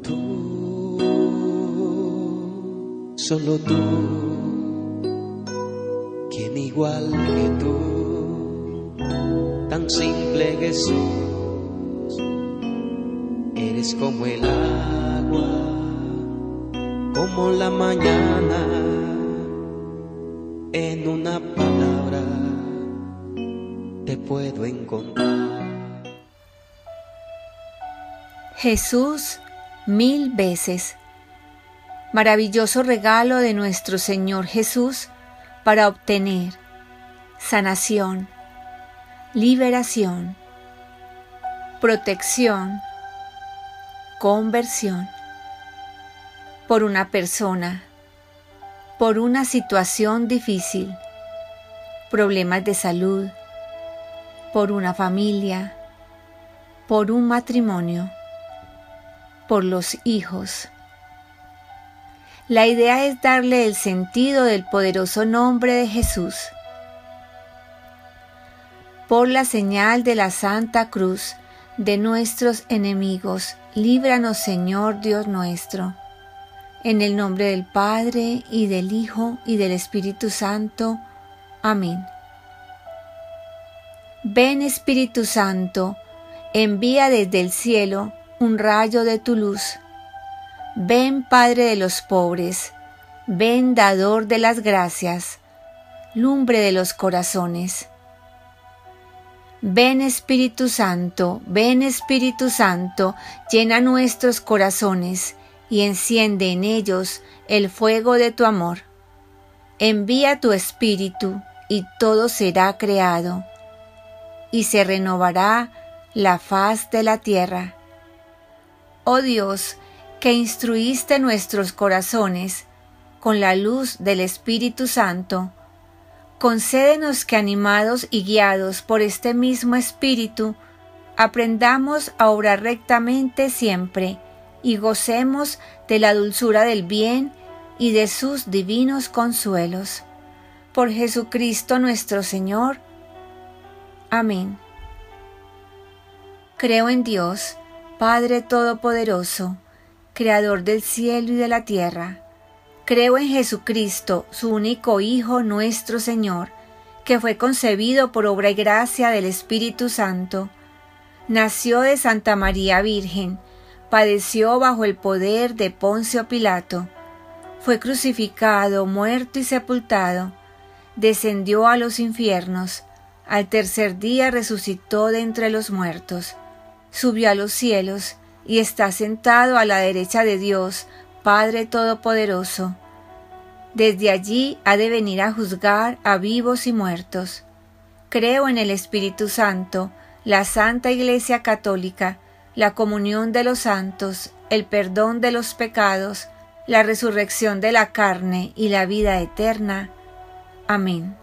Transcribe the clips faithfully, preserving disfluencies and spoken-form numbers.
tú, solo tú, quien igual que tú, tan simple Jesús, eres como el agua, como la mañana, en una palabra te puedo encontrar. Jesús mil veces. Maravilloso regalo de nuestro Señor Jesús para obtener sanación, liberación, protección, conversión por una persona, por una situación difícil, problemas de salud, por una familia, por un matrimonio, por los hijos. La idea es darle el sentido del poderoso nombre de Jesús. Por la señal de la Santa Cruz de nuestros enemigos, líbranos, Señor Dios nuestro. En el nombre del Padre, y del Hijo, y del Espíritu Santo. Amén. Ven, Espíritu Santo, envía desde el cielo un rayo de tu luz. Ven, Padre de los pobres, ven, dador de las gracias, lumbre de los corazones. Ven, Espíritu Santo, ven, Espíritu Santo, llena nuestros corazones y enciende en ellos el fuego de tu amor. Envía tu Espíritu y todo será creado, y se renovará la faz de la tierra. Oh Dios, que instruiste nuestros corazones con la luz del Espíritu Santo, concédenos que, animados y guiados por este mismo Espíritu, aprendamos a obrar rectamente siempre y gocemos de la dulzura del bien y de sus divinos consuelos. Por Jesucristo nuestro Señor. Amén. Creo en Dios, Padre Todopoderoso, Creador del cielo y de la tierra. Creo en Jesucristo, su único Hijo, nuestro Señor, que fue concebido por obra y gracia del Espíritu Santo. Nació de Santa María Virgen, padeció bajo el poder de Poncio Pilato, fue crucificado, muerto y sepultado, descendió a los infiernos, al tercer día resucitó de entre los muertos, subió a los cielos y está sentado a la derecha de Dios, Padre Todopoderoso. Desde allí ha de venir a juzgar a vivos y muertos. Creo en el Espíritu Santo, la Santa Iglesia Católica, la comunión de los santos, el perdón de los pecados, la resurrección de la carne y la vida eterna. Amén.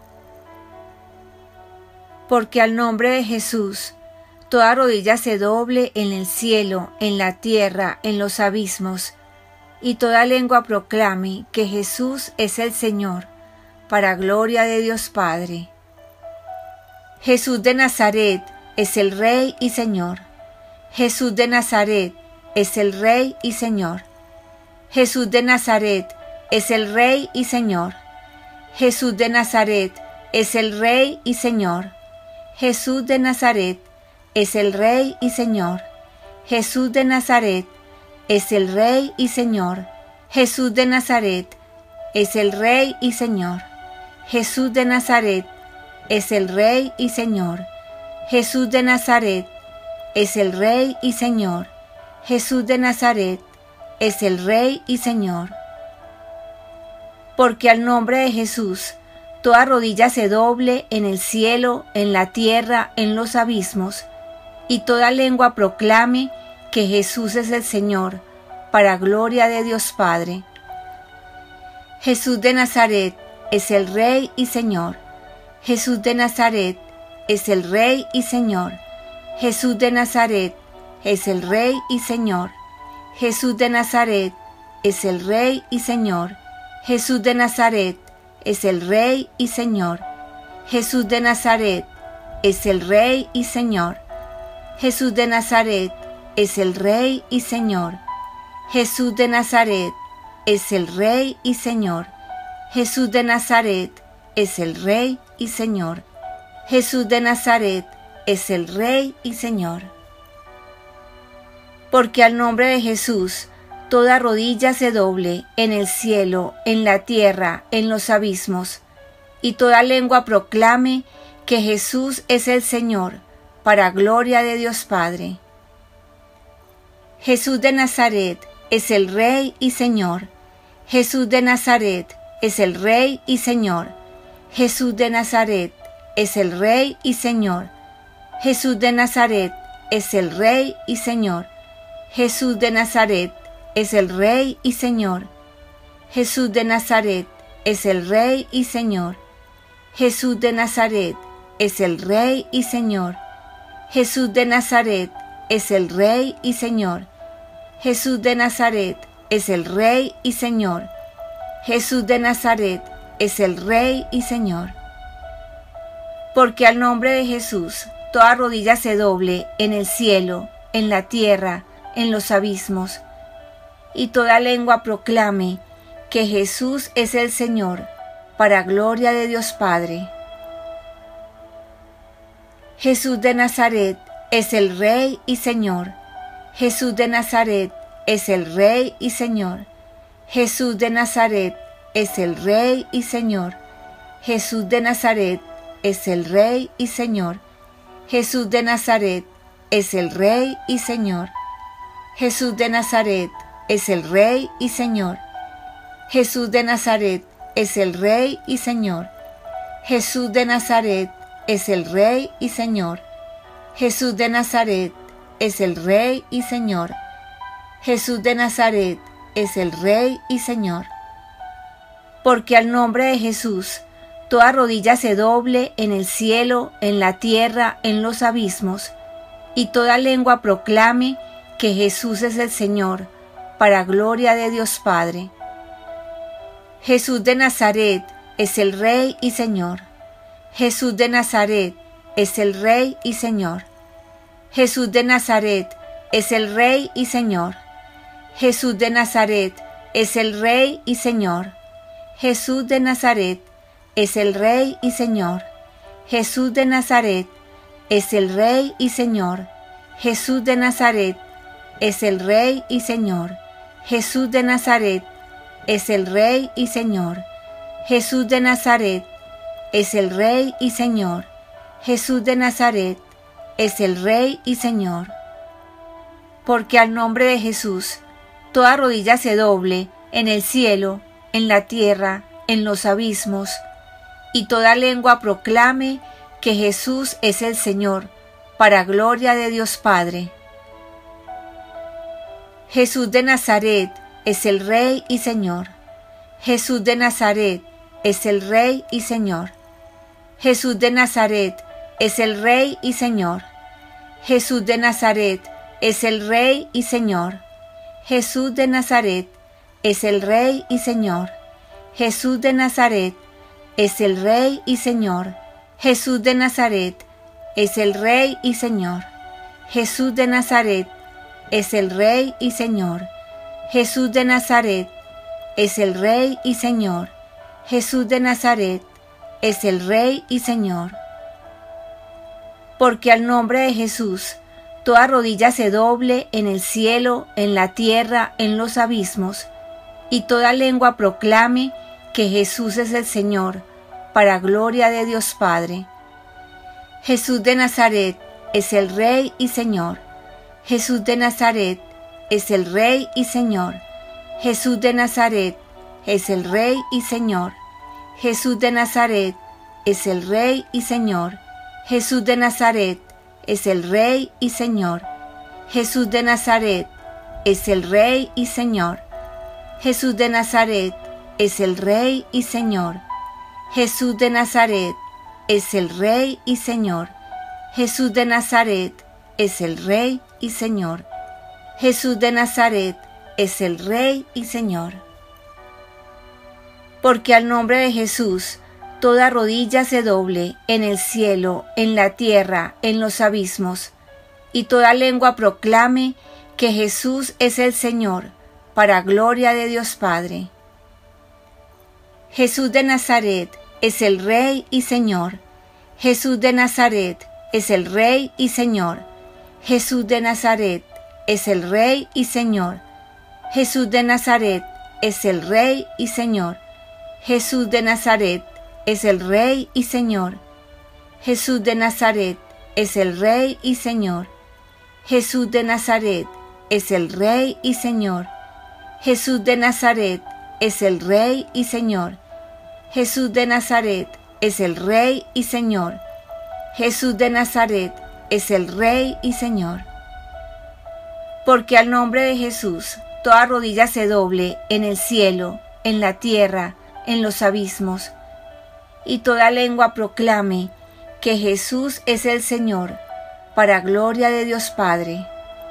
Porque al nombre de Jesús, toda rodilla se doble en el cielo, en la tierra, en los abismos, y toda lengua proclame que Jesús es el Señor, para gloria de Dios Padre. Jesús de Nazaret es el Rey y Señor. Jesús de Nazaret es el Rey y Señor. Jesús de Nazaret es el Rey y Señor. Jesús de Nazaret es el Rey y Señor. Jesús de Nazaret es el Rey y Señor. Jesús de Nazaret es el Rey y Señor. Jesús de Nazaret es el Rey y Señor. Jesús de Nazaret es el Rey y Señor. Jesús de Nazaret es el Rey y Señor. Jesús de Nazaret es el Rey y Señor. Porque al nombre de Jesús, toda rodilla se doble en el cielo, en la tierra, en los abismos, y toda lengua proclame que Jesús es el Señor, para gloria de Dios Padre. Jesús de Nazaret es el Rey y Señor. Jesús de Nazaret es el Rey y Señor. Jesús de Nazaret es el Rey y Señor. Jesús de Nazaret es el Rey y Señor. Jesús de Nazaret es el Rey y Señor. Jesús de Nazaret es el Rey y Señor. Jesús de Nazaret es el Rey y Señor. Jesús de Nazaret es el Rey y Señor. Jesús de Nazaret es el Rey y Señor. Jesús de Nazaret es el Rey y Señor. Porque al nombre de Jesús toda rodilla se doble en el cielo, en la tierra, en los abismos, y toda lengua proclame que Jesús es el Señor, para gloria de Dios Padre. Jesús de Nazaret es el Rey y Señor. Jesús de Nazaret es el Rey y Señor. Jesús de Nazaret es el Rey y Señor. Jesús de Nazaret es el Rey y Señor. Jesús de Nazaret es el Rey y Señor. Jesús de Nazaret es el Rey y Señor. Jesús de Nazaret es el Rey y Señor. Jesús de Nazaret es el Rey y Señor. Jesús de Nazaret es el Rey y Señor. Jesús de Nazaret es el Rey y Señor. Porque al nombre de Jesús toda rodilla se doble en el cielo, en la tierra, en los abismos, y toda lengua proclame que Jesús es el Señor, para gloria de Dios Padre. Jesús de Nazaret es el Rey y Señor. Jesús de Nazaret es el Rey y Señor. Jesús de Nazaret es el Rey y Señor. Jesús de Nazaret es el Rey y Señor. Jesús de Nazaret es el Rey y Señor. Jesús de Nazaret es el Rey y Señor. Jesús de Nazaret es el Rey y Señor. Jesús de Nazaret es el Rey y Señor. Jesús de Nazaret es el Rey y Señor. Jesús de Nazaret es el Rey y Señor. Porque al nombre de Jesús toda rodilla se doble en el cielo, en la tierra, en los abismos, y toda lengua proclame que Jesús es el Señor, para gloria de Dios Padre. Jesús de Nazaret es el Rey y Señor. Jesús de Nazaret es el Rey y Señor. Jesús de Nazaret es el Rey y Señor. Jesús de Nazaret es el Rey y Señor. Jesús de Nazaret es el Rey y Señor. Jesús de Nazaret es el Rey y Señor. Jesús de Nazaret es el Rey y Señor. Jesús de Nazaret es el Rey y Señor. Jesús de Nazaret es el Rey y Señor. Jesús de Nazaret es el Rey y Señor. Porque al nombre de Jesús toda rodilla se doble en el cielo, en la tierra, en los abismos, y toda lengua proclame que Jesús es el Señor, para gloria de Dios Padre. Jesús de Nazaret es el Rey y Señor. Jesús de Nazaret es el Rey y Señor. Jesús de Nazaret es el Rey y Señor. Jesús de Nazaret es el Rey y Señor. Jesús de Nazaret es el Rey y Señor. Jesús de Nazaret es el Rey y Señor. Jesús de Nazaret es el Rey y Señor. Jesús de Nazaret es el Rey y Señor. Jesús de Nazaret es el Rey y Señor. Jesús de Nazaret es el Rey y Señor. Porque al nombre de Jesús toda rodilla se doble en el cielo, en la tierra, en los abismos, y toda lengua proclame que Jesús es el Señor, para gloria de Dios Padre. Jesús de Nazaret es el Rey y Señor. Jesús de Nazaret es el Rey y Señor. Jesús de Nazaret es el Rey y Señor. Jesús de Nazaret es el Rey y Señor. Jesús de Nazaret es el Rey y Señor. Jesús de Nazaret es el Rey y Señor. Jesús de Nazaret es el Rey y Señor. Jesús de Nazaret es el Rey y Señor. Jesús de Nazaret es el Rey y Señor. Jesús de Nazaret es el Rey y Señor. Porque al nombre de Jesús toda rodilla se doble en el cielo, en la tierra, en los abismos, y toda lengua proclame que Jesús es el Señor, para gloria de Dios Padre. Jesús de Nazaret es el Rey y Señor. Jesús de Nazaret es el Rey y Señor. Jesús de Nazaret es el Rey y Señor. Jesús de Nazaret es el Rey y Señor. Jesús de Nazaret es el Rey y Señor. Jesús de Nazaret es el Rey y Señor. Jesús de Nazaret es el Rey y Señor. Jesús de Nazaret es el Rey y Señor. Jesús de Nazaret es el Rey y Señor. Jesús de Nazaret es el Rey y Señor. Porque al nombre de Jesús toda rodilla se doble en el cielo, en la tierra, en los abismos, y toda lengua proclame que Jesús es el Señor, para gloria de Dios Padre.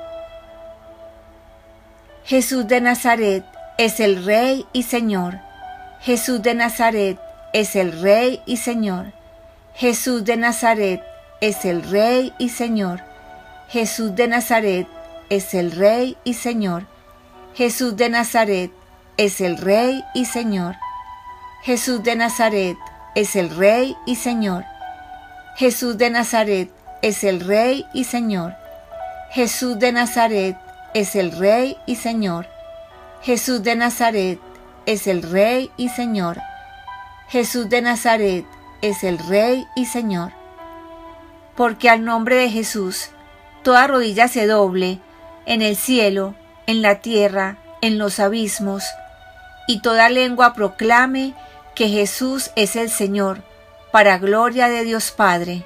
Jesús de Nazaret es el Rey y Señor. Jesús de Nazaret es el Rey y Señor. Jesús de Nazaret es el Rey y Señor. Jesús de Nazaret es el Rey y Señor. Jesús de Nazaret es el Rey y Señor. Jesús de Nazaret es el Rey y Señor. Jesús de Nazaret es el Rey y Señor. Jesús de Nazaret es el Rey y Señor. Jesús de Nazaret es el Rey y Señor. Jesús de Nazaret es el Rey y Señor. Porque al nombre de Jesús toda rodilla se doble en el cielo, en la tierra, en los abismos, y toda lengua proclame que Jesús es el Señor, para gloria de Dios Padre.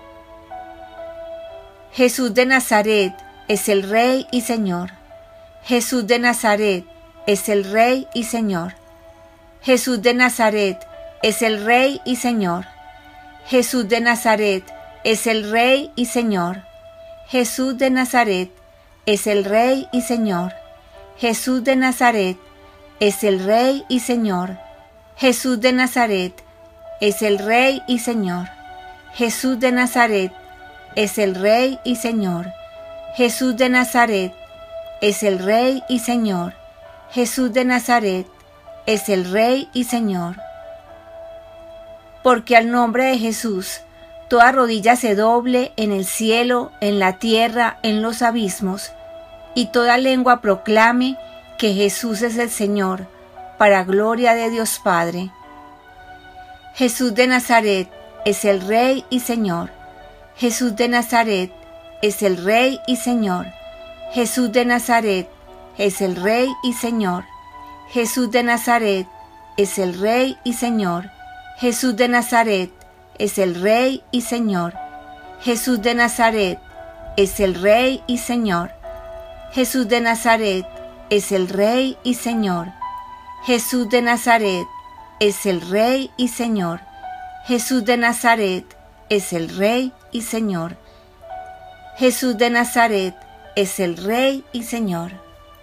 Jesús de Nazaret es el Rey y Señor. Jesús de Nazaret es el Rey y Señor. Jesús de Nazaret es el Rey y Señor. Jesús de Nazaret es el Rey y Señor. Jesús de Nazaret es el Rey y Señor. Jesús de Nazaret es el Rey y Señor. Jesús de Nazaret es el Rey y Señor. Jesús de Nazaret es el Rey y Señor. Jesús de Nazaret es el Rey y Señor. Jesús de Nazaret es el Rey y Señor. Porque al nombre de Jesús toda rodilla se doble en el cielo, en la tierra, en los abismos, y toda lengua proclame que Jesús es el Señor, para gloria de Dios Padre. Jesús de Nazaret es el Rey y Señor. Jesús de Nazaret es el Rey y Señor. Jesús de Nazaret es el Rey y Señor. Jesús de Nazaret es el Rey y Señor. Jesús de Nazaret es el Rey y Señor. Jesús de Nazaret es el Rey y Señor. Jesús de Nazaret es el Rey y Señor. Jesús de Nazaret es el Rey y Señor. Jesús de Nazaret es el Rey y Señor. Jesús de Nazaret es el Rey y Señor.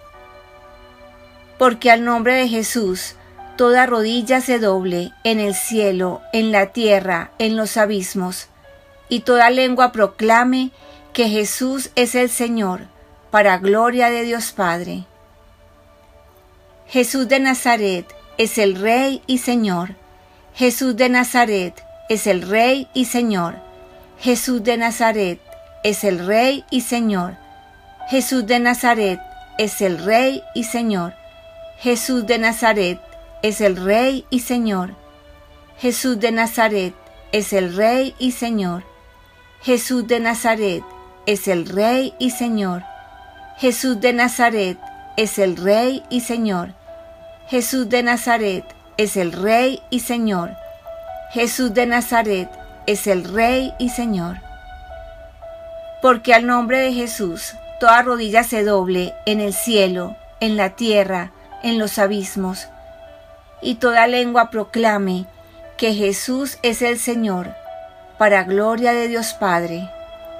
Porque al nombre de Jesús toda rodilla se doble en el cielo, en la tierra, en los abismos, y toda lengua proclame que Jesús es el Señor, para gloria de Dios Padre. Jesús de Nazaret es el Rey y Señor. Jesús de Nazaret es el Rey y Señor. Jesús de Nazaret es el Rey y Señor. Jesús de Nazaret es el Rey y Señor. Jesús de Nazaret es el Rey y Señor. Jesús de Nazaret es el Rey y Señor. Jesús de Nazaret es el Rey y Señor. Jesús de Nazaret es el Rey y Señor. Jesús de Nazaret es el Rey y Señor. Jesús de Nazaret es el Rey y Señor. Porque al nombre de Jesús toda rodilla se doble en el cielo, en la tierra, en los abismos, y toda lengua proclame que Jesús es el Señor, para gloria de Dios Padre.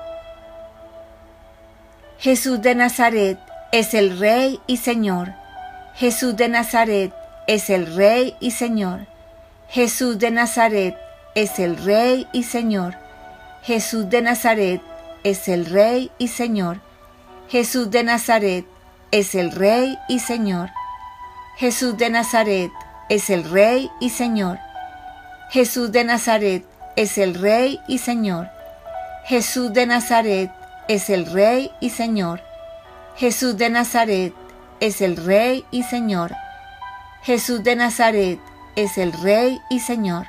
Jesús de Nazaret es el Rey y Señor. Jesús de Nazaret es el Rey y Señor. Jesús de Nazaret es el Rey y Señor. Jesús de Nazaret es el Rey y Señor. Jesús de Nazaret es el Rey y Señor. Jesús de Nazaret es el Rey y Señor. Jesús de Nazaret es el Rey y Señor. Jesús de Nazaret es el Rey y Señor. Jesús de Nazaret es el Rey y Señor. Jesús de Nazaret es el Rey y Señor.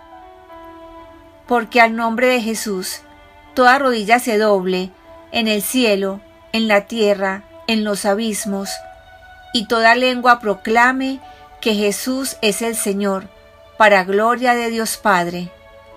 Porque al nombre de Jesús toda rodilla se doble en el cielo, en la tierra, en los abismos, y toda lengua proclame que Jesús es el Señor, para gloria de Dios Padre.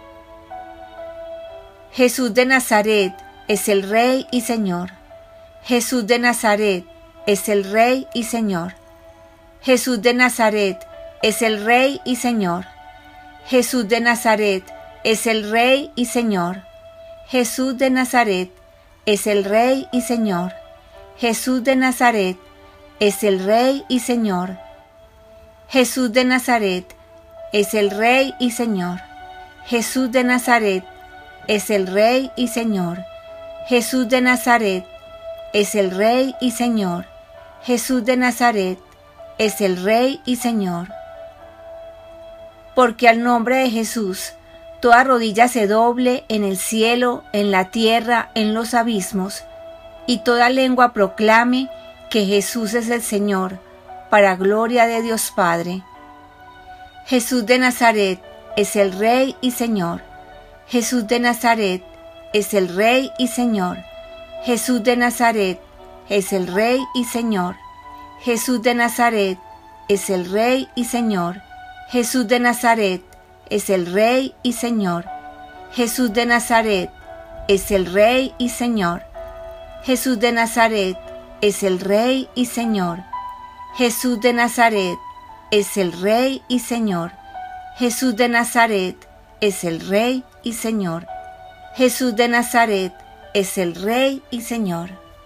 Jesús de Nazaret es el Rey y Señor. Jesús de Nazaret es el Rey y Señor. Jesús de Nazaret es el Rey y Señor. Jesús de Nazaret es el Rey y Señor. Jesús de Nazaret es el Rey y Señor. Jesús de Nazaret es el Rey y Señor. Jesús de Nazaret es el Rey y Señor. Jesús de Nazaret es el Rey y Señor. Jesús de Nazaret es el Rey y Señor. Jesús de Nazaret es el Rey y Señor. Porque al nombre de Jesús toda rodilla se doble en el cielo, en la tierra, en los abismos, y toda lengua proclame que Jesús es el Señor, para gloria de Dios Padre. Jesús de Nazaret es el Rey y Señor. Jesús de Nazaret es el Rey y Señor. Jesús de Nazaret es el Rey y Señor. Jesús de Nazaret es el Rey y Señor. Jesús de Nazaret es el Rey y Señor. Jesús de Nazaret es el Rey y Señor. Jesús de Nazaret es el Rey y Señor. Jesús de Nazaret es el Rey y Señor. Jesús de Nazaret es el Rey y Señor. Jesús de Nazaret es el Rey y Señor.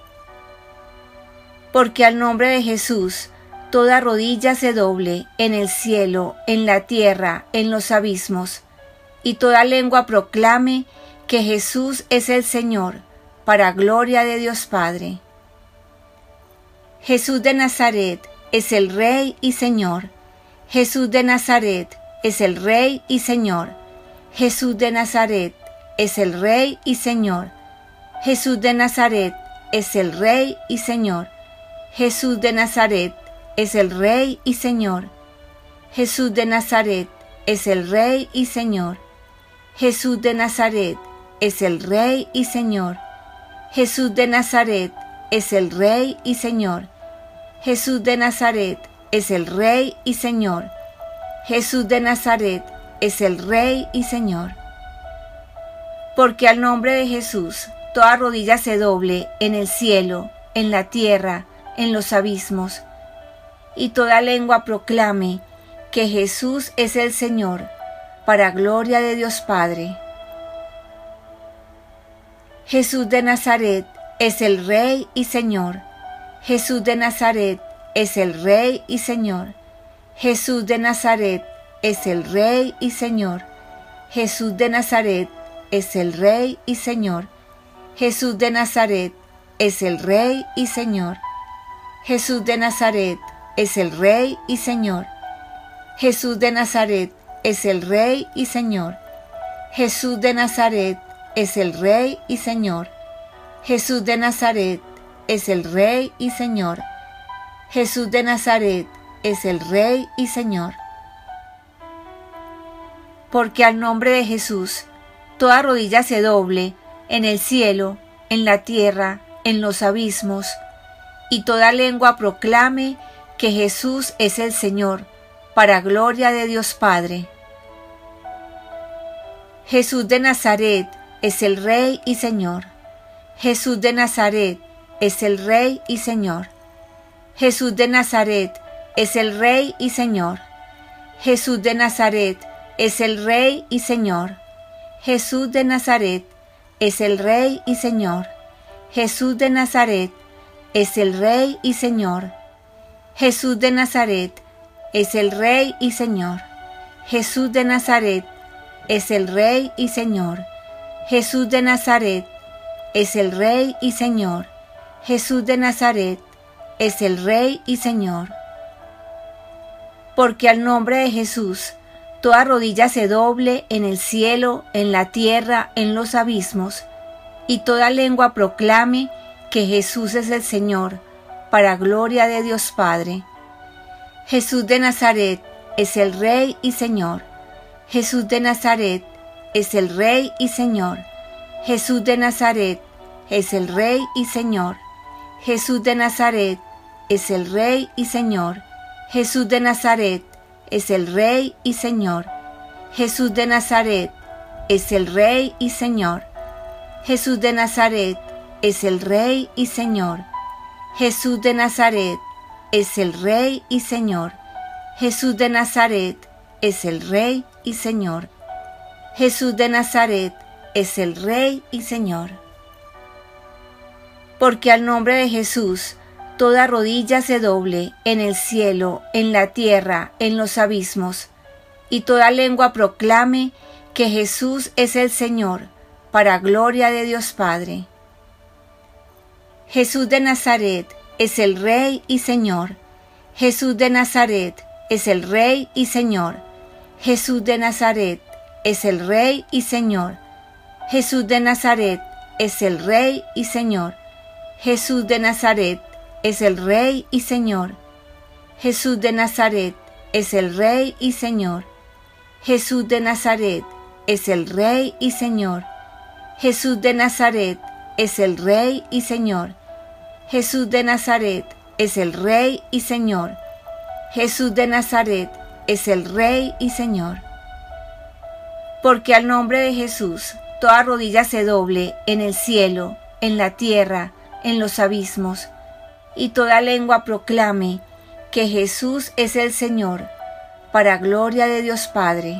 Porque al nombre de Jesús toda rodilla se doble en el cielo, en la tierra, en los abismos, y toda lengua proclame que Jesús es el Señor, para gloria de Dios Padre. Jesús de Nazaret es el Rey y Señor. Jesús de Nazaret es el Rey y Señor. Jesús de Nazaret es el Rey y Señor. Jesús de Nazaret es el Rey y Señor. Jesús de Nazaret es el Rey y Señor. Jesús de Nazaret es el Rey y Señor. Jesús de Nazaret es el Rey y Señor. Jesús de Nazaret es el Rey y Señor. Jesús de Nazaret es el Rey y Señor. Jesús de Nazaret es el Rey y Señor. Porque al nombre de Jesús toda rodilla se doble en el cielo, en la tierra, en los abismos, y toda lengua proclame que Jesús es el Señor, para gloria de Dios Padre. Jesús de Nazaret es el Rey y Señor. Jesús de Nazaret es el Rey y Señor. Jesús de Nazaret es el Rey y Señor. Jesús de Nazaret es el Rey y Señor. Jesús de Nazaret es el Rey y Señor. Jesús de Nazaret es el Rey y Señor. Jesús de Nazaret es el Rey y Señor. Jesús de Nazaret es el Rey y Señor. Jesús de Nazaret es el Rey y Señor. Jesús de Nazaret es el Rey y Señor. Porque al nombre de Jesús toda rodilla se doble en el cielo, en la tierra, en los abismos, y toda lengua proclame que Jesús es el Señor, para gloria de Dios Padre. Jesús de Nazaret es el Rey y Señor. Jesús de Nazaret es el Rey y Señor. Jesús de Nazaret es el Rey y Señor. Jesús de Nazaret es el Rey y Señor. Jesús de Nazaret es el Rey y Señor. Jesús de Nazaret es el Rey y Señor. Jesús de Nazaret es el Rey y Señor. Jesús de Nazaret es el Rey y Señor. Jesús de Nazaret es el Rey y Señor. Jesús de Nazaret es el Rey y Señor. porque al nombre de Jesús toda rodilla se doble en el cielo, en la tierra, en los abismos, y toda lengua proclame que Jesús es el Señor, para gloria de Dios Padre. Jesús de Nazaret es el Rey y Señor. Jesús de Nazaret es el Rey y Señor. Jesús de Nazaret es el Rey y Señor. Jesús de Nazaret es el Rey y Señor. Jesús de Nazaret es el Rey y Señor. Jesús de Nazaret es el Rey y Señor. Jesús de Nazaret es el Rey y Señor. Jesús de Nazaret es el Rey y Señor. Jesús de Nazaret es el Rey y Señor. Jesús de Nazaret es el Rey y Señor. Porque al nombre de Jesús toda rodilla se doble en el cielo, en la tierra, en los abismos, y toda lengua proclame que Jesús es el Señor, para gloria de Dios Padre. Jesús de Nazaret es el Rey y Señor. Jesús de Nazaret es el Rey y Señor. Jesús de Nazaret es el Rey y Señor. Jesús de Nazaret es el Rey y Señor. Jesús de Nazaret es el Rey y Señor. Jesús de Nazaret es el Rey y Señor. Jesús de Nazaret es el Rey y Señor. Jesús de Nazaret es el Rey y Señor. Jesús de Nazaret es el Rey y Señor. Jesús de Nazaret es el Rey y Señor. Porque al nombre de Jesús toda rodilla se doble en el cielo, en la tierra, en los abismos, y toda lengua proclame que Jesús es el Señor, para gloria de Dios Padre.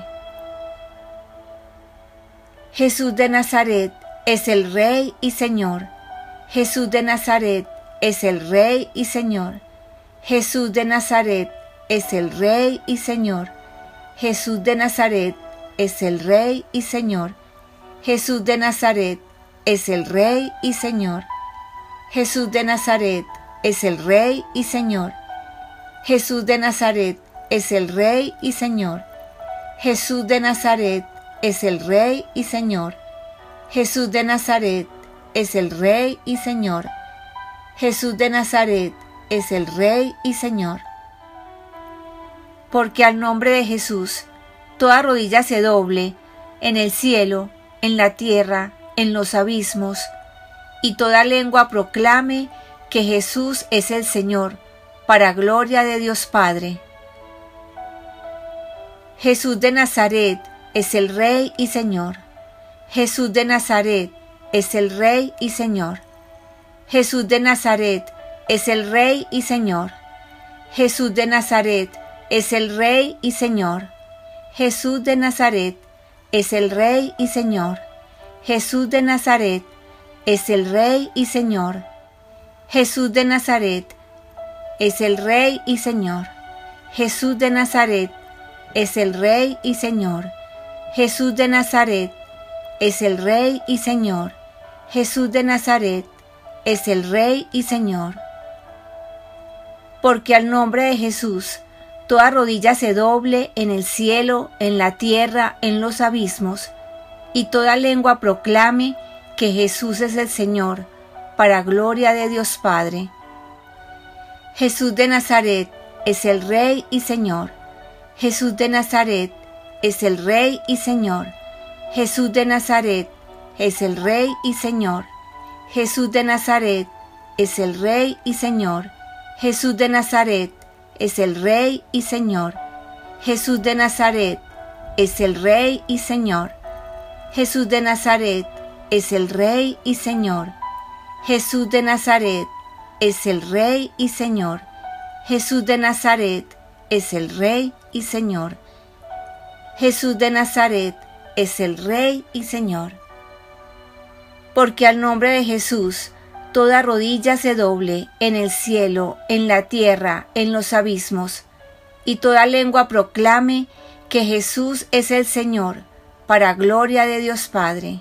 Jesús de Nazaret es el Rey y Señor. Jesús de Nazaret es el Rey y Señor. Jesús de Nazaret es el Rey y Señor. Jesús de Nazaret es el Rey y Señor. Jesús de Nazaret es el Rey y Señor. Jesús de Nazaret es el Rey y Señor. Jesús de Nazaret es el Rey y Señor. Jesús de Nazaret es el Rey y Señor. Jesús de Nazaret es el Rey y Señor. Jesús de Nazaret es el Rey y Señor. Porque al nombre de Jesús toda rodilla se doble en el cielo, en la tierra, en los abismos, y toda lengua proclame que Jesús es el Señor, para gloria de Dios Padre. Jesús de Nazaret es el Rey y Señor. Jesús de Nazaret es el Rey y Señor. Jesús de Nazaret es el Rey y Señor. Jesús de Nazaret es el Rey y Señor. Jesús de Nazaret es el Rey y Señor. Jesús de Nazaret es el Rey y Señor. Jesús de Nazaret es el Rey y Señor. Jesús de Nazaret es el Rey y Señor. Jesús de Nazaret es el Rey y Señor. Jesús de Nazaret es el Rey y Señor. Porque al nombre de Jesús toda rodilla se doble en el cielo, en la tierra, en los abismos, y toda lengua proclame que Jesús es el Señor, para gloria de Dios Padre. Jesús de Nazaret es el Rey y Señor. Jesús de Nazaret es el Rey y Señor. Jesús de Nazaret es el Rey y Señor. Jesús de Nazaret es el Rey y Señor. Jesús de Nazaret es el Rey y Señor. Jesús de Nazaret es el Rey y Señor. Jesús de Nazaret es el Rey y Señor. Jesús de Nazaret es el Rey y Señor. Jesús de Nazaret es el Rey y Señor. Jesús de Nazaret es el Rey y Señor. Porque al nombre de Jesús toda rodilla se doble en el cielo, en la tierra, en los abismos, y toda lengua proclame que Jesús es el Señor, para gloria de Dios Padre.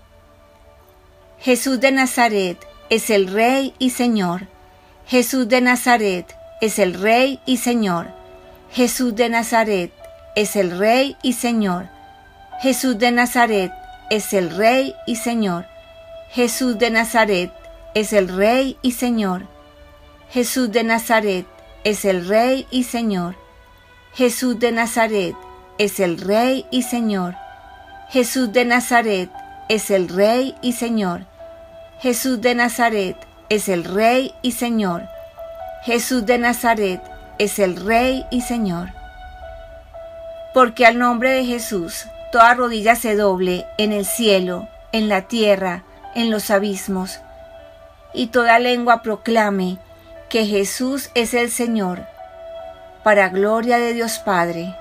Jesús de Nazaret es el Rey y Señor. Jesús de Nazaret es el Rey y Señor. Jesús de Nazaret es el Rey y Señor. Jesús de Nazaret es el Rey y Señor. Jesús de Nazaret es el Rey y Señor. Jesús de Nazaret es el Rey y Señor. Jesús de Nazaret es el Rey y Señor. Jesús de Nazaret es el Rey y Señor. Jesús de Nazaret es el Rey y Señor. Jesús de Nazaret es el Rey y Señor. Porque al nombre de Jesús toda rodilla se doble en el cielo, en la tierra, en los abismos, y toda lengua proclame que Jesús es el Señor, para gloria de Dios Padre.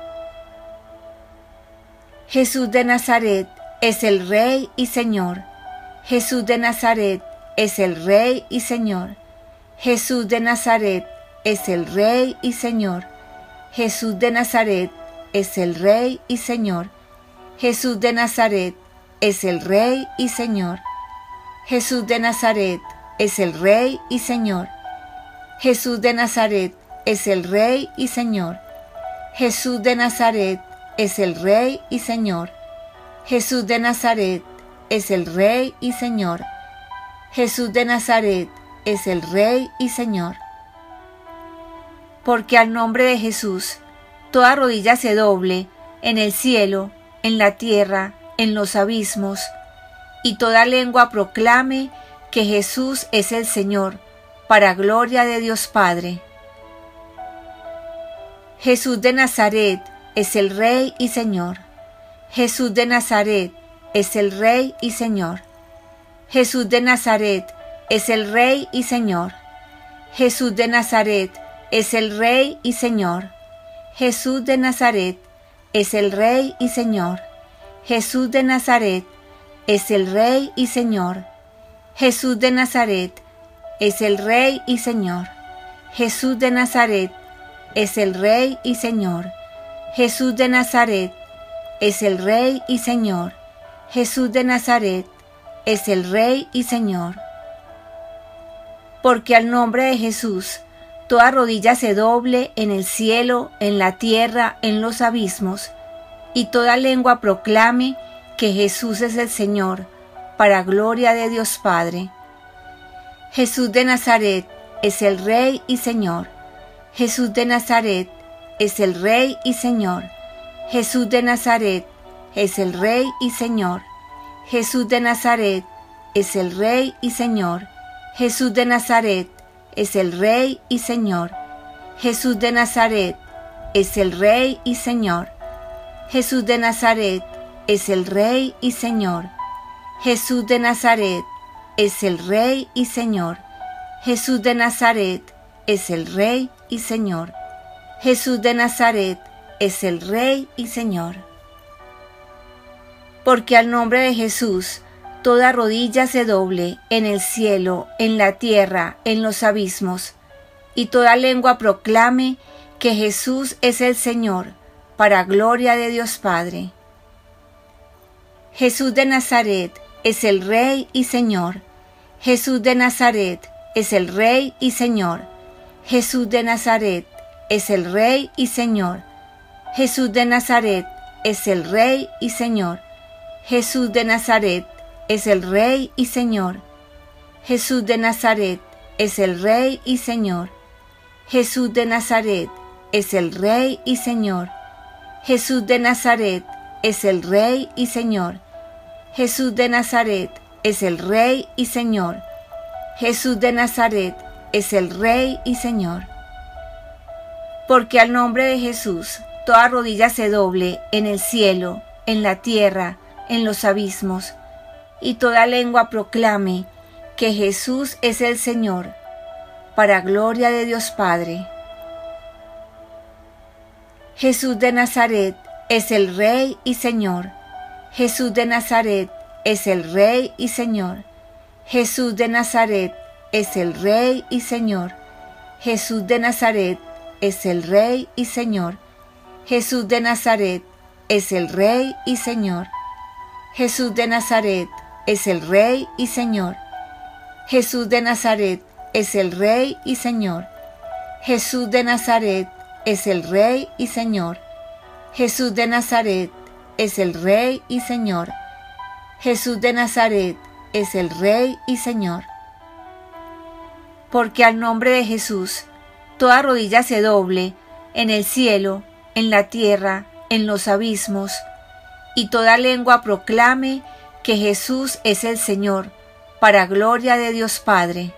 Jesús de Nazaret es el Rey y Señor. Jesús de Nazaret es el Rey y Señor. Jesús de Nazaret es el Rey y Señor. Jesús de Nazaret es el Rey y Señor. Jesús de Nazaret es el Rey y Señor. Jesús de Nazaret es el Rey y Señor. Jesús de Nazaret es el Rey y Señor. Jesús de Nazaret es el Rey y Señor. Jesús de Nazaret es el Rey y Señor. Jesús de Nazaret es el Rey y Señor. Porque al nombre de Jesús toda rodilla se doble en el cielo, en la tierra, en los abismos, y toda lengua proclame que Jesús es el Señor, para gloria de Dios Padre. Jesús de Nazaret es el Rey y Señor. Jesús de Nazaret es el Rey y Señor. Jesús de Nazaret es el Rey y Señor. Jesús de Nazaret es el Rey y Señor. Jesús de Nazaret es el Rey y Señor. Jesús de Nazaret es el Rey y Señor. Jesús de Nazaret es el Rey y Señor. Jesús de Nazaret es el Rey y Señor. Jesús de Nazaret es el Rey y Señor. Jesús de Nazaret es el Rey y Señor. Porque al nombre de Jesús toda rodilla se doble en el cielo, en la tierra, en los abismos, y toda lengua proclame que Jesús es el Señor, para gloria de Dios Padre. Jesús de Nazaret es el Rey y Señor. Jesús de Nazaret es el Rey y Señor. Jesús de Nazaret es el Rey y Señor. Jesús de Nazaret es el Rey y Señor. Jesús de Nazaret es el Rey y Señor. Jesús de Nazaret es el Rey y Señor. Jesús de Nazaret es el Rey y Señor. Jesús de Nazaret es el Rey y Señor. Jesús de Nazaret es el Rey y Señor. Jesús de Nazaret es el Rey y Señor. Porque al nombre de Jesús toda rodilla se doble en el cielo, en la tierra, en los abismos, y toda lengua proclame que Jesús es el Señor, para gloria de Dios Padre. Jesús de Nazaret es el Rey y Señor. Jesús de Nazaret es el Rey y Señor. Jesús de Nazaret es el Rey y Señor. Jesús de Nazaret es el Rey y Señor. Jesús de Nazaret es el Rey y Señor. Jesús de Nazaret es el Rey y Señor. Jesús de Nazaret es el Rey y Señor. Jesús de Nazaret es el Rey y Señor. Jesús de Nazaret es el Rey y Señor. Jesús de Nazaret es el Rey y Señor. Porque al nombre de Jesús toda rodilla se doble en el cielo, en la tierra, en los abismos, y toda lengua proclame que Jesús es el Señor, para gloria de Dios Padre. Jesús de Nazaret es el Rey y Señor. Jesús de Nazaret es el Rey y Señor. Jesús de Nazaret es el Rey y Señor. Jesús de Nazaret es el Rey y Señor. Jesús de Nazaret es el Rey y Señor. Jesús de Nazaret es el Rey y Señor. Jesús de Nazaret es el Rey y Señor. Jesús de Nazaret es el Rey y Señor. Jesús de Nazaret es el Rey y Señor. Jesús de Nazaret es el Rey y Señor. Porque al nombre de Jesús toda rodilla se doble en el cielo, en la tierra, en los abismos, y toda lengua proclame que Jesús es el Señor, para gloria de Dios Padre.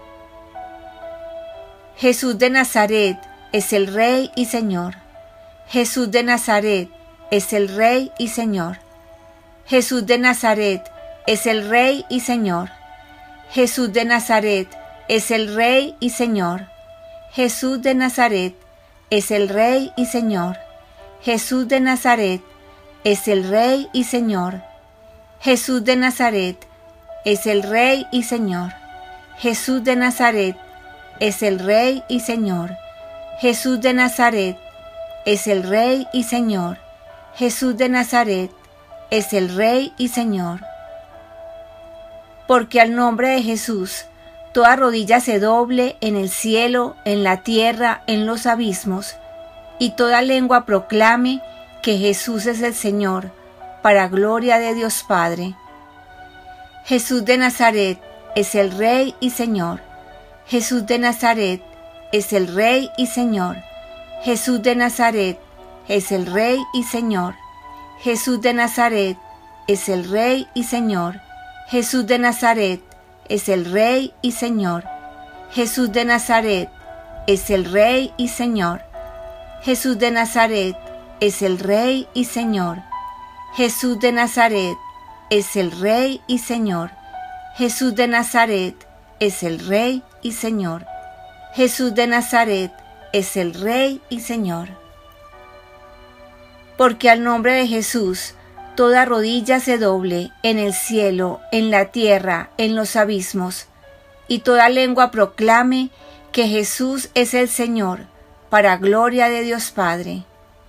Jesús de Nazaret es el Rey y Señor. Jesús de Nazaret es el Rey y Señor. Jesús de Nazaret es el Rey y Señor. Jesús de Nazaret es el Rey y Señor. Jesús de Nazaret es el Rey y Señor. Jesús de Nazaret es el Rey y Señor. Jesús de Nazaret es el Rey y Señor. Jesús de Nazaret es el Rey y Señor. Jesús de Nazaret es el Rey y Señor. Jesús de Nazaret es el Rey y Señor. Porque al nombre de Jesús toda rodilla se doble en el cielo, en la tierra, en los abismos, y toda lengua proclame que Jesús es el Señor, para gloria de Dios Padre. Jesús de Nazaret es el Rey y Señor. Jesús de Nazaret es el Rey y Señor. Jesús de Nazaret es el Rey y Señor. Jesús de Nazaret es el Rey y Señor. Jesús de Nazaret es el Rey y Señor. Jesús de Nazaret es el Rey y Señor. Jesús de Nazaret es el Rey y Señor. Jesús de Nazaret es el Rey y Señor. Jesús de Nazaret es el Rey y Señor. Jesús de Nazaret es el Rey y Señor. Porque al nombre de Jesús toda rodilla se doble en el cielo, en la tierra, en los abismos, y toda lengua proclame que Jesús es el Señor, para gloria de Dios Padre.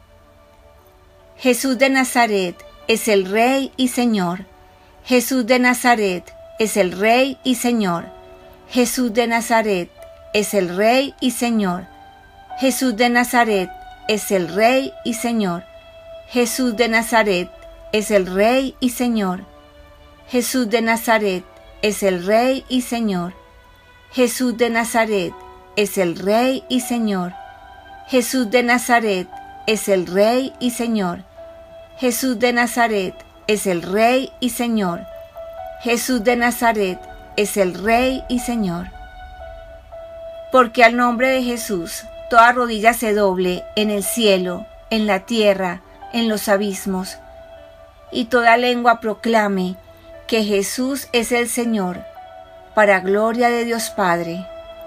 Jesús de Nazaret es el Rey y Señor. Jesús de Nazaret es el Rey y Señor. Jesús de Nazaret es el Rey y Señor. Jesús de Nazaret es el Rey y Señor. Jesús de Nazaret es el Rey y Señor. Jesús de Nazaret es el Rey y Señor. Jesús de Nazaret es el Rey y Señor. Jesús de Nazaret es el Rey y Señor. Jesús de Nazaret es el Rey y Señor. Jesús de Nazaret es el Rey y Señor. Porque al nombre de Jesús toda rodilla se doble en el cielo, en la tierra, en los abismos, y toda lengua proclame que Jesús es el Señor, para gloria de Dios Padre.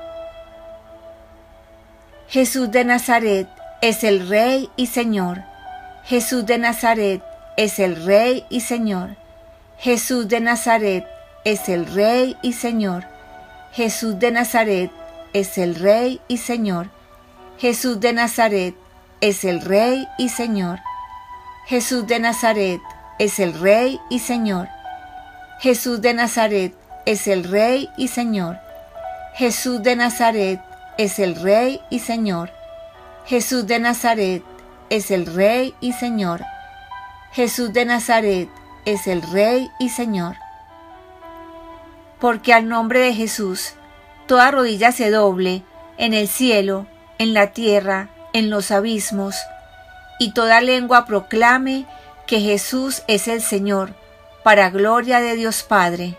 Jesús de Nazaret es el Rey y Señor. Jesús de Nazaret es el Rey y Señor. Jesús de Nazaret es el Rey y Señor. Jesús de Nazaret es el Rey y Señor. Jesús de Nazaret es el Rey y Señor. Jesús de Nazaret es el Rey y Señor. Jesús de Nazaret es el Rey y Señor. Jesús de Nazaret es el Rey y Señor. Jesús de Nazaret es el Rey y Señor. Jesús de Nazaret es el Rey y Señor. Porque al nombre de Jesús toda rodilla se doble en el cielo, en la tierra, en los abismos, y toda lengua proclame que Jesús es el Señor, para gloria de Dios Padre.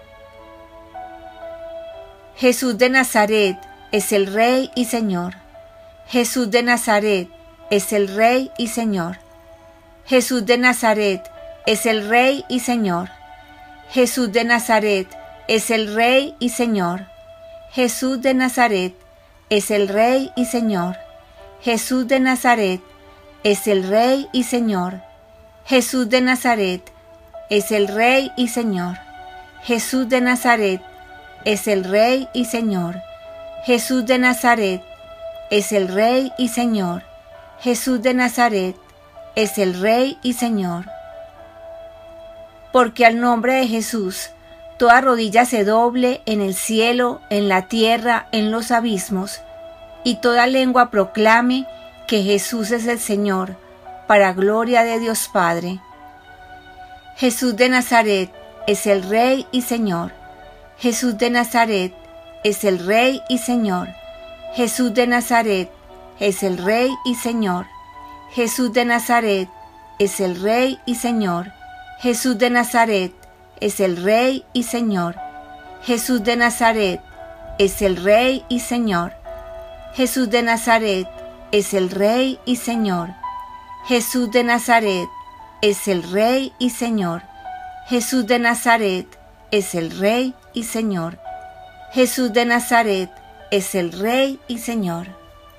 Jesús de Nazaret es el Rey y Señor. Jesús de Nazaret es el Rey y Señor. Jesús de Nazaret es el Rey y Señor. Jesús de Nazaret es el Rey y Señor. Jesús de Nazaret es el Rey y Señor. Jesús de Nazaret es el Rey y Señor. Jesús de Nazaret es el Rey y Señor. Jesús de Nazaret es el Rey y Señor. Jesús de Nazaret es el Rey y Señor. Jesús de Nazaret es el Rey y Señor. Porque al nombre de Jesús toda rodilla se doble en el cielo, en la tierra, en los abismos, y toda lengua proclame que Jesús es el Señor, para gloria de Dios Padre. Jesús de Nazaret es el Rey y Señor. Jesús de Nazaret es el Rey y Señor. Jesús de Nazaret es el Rey y Señor. Jesús de Nazaret es el Rey y Señor. Jesús de Nazaret es el Rey y Señor. Jesús de Nazaret es el Rey y Señor. Jesús de Nazaret es el Rey y Señor. Jesús de Nazaret es el Rey y Señor. Jesús de Nazaret es el Rey y Señor. Jesús de Nazaret es el Rey y Señor.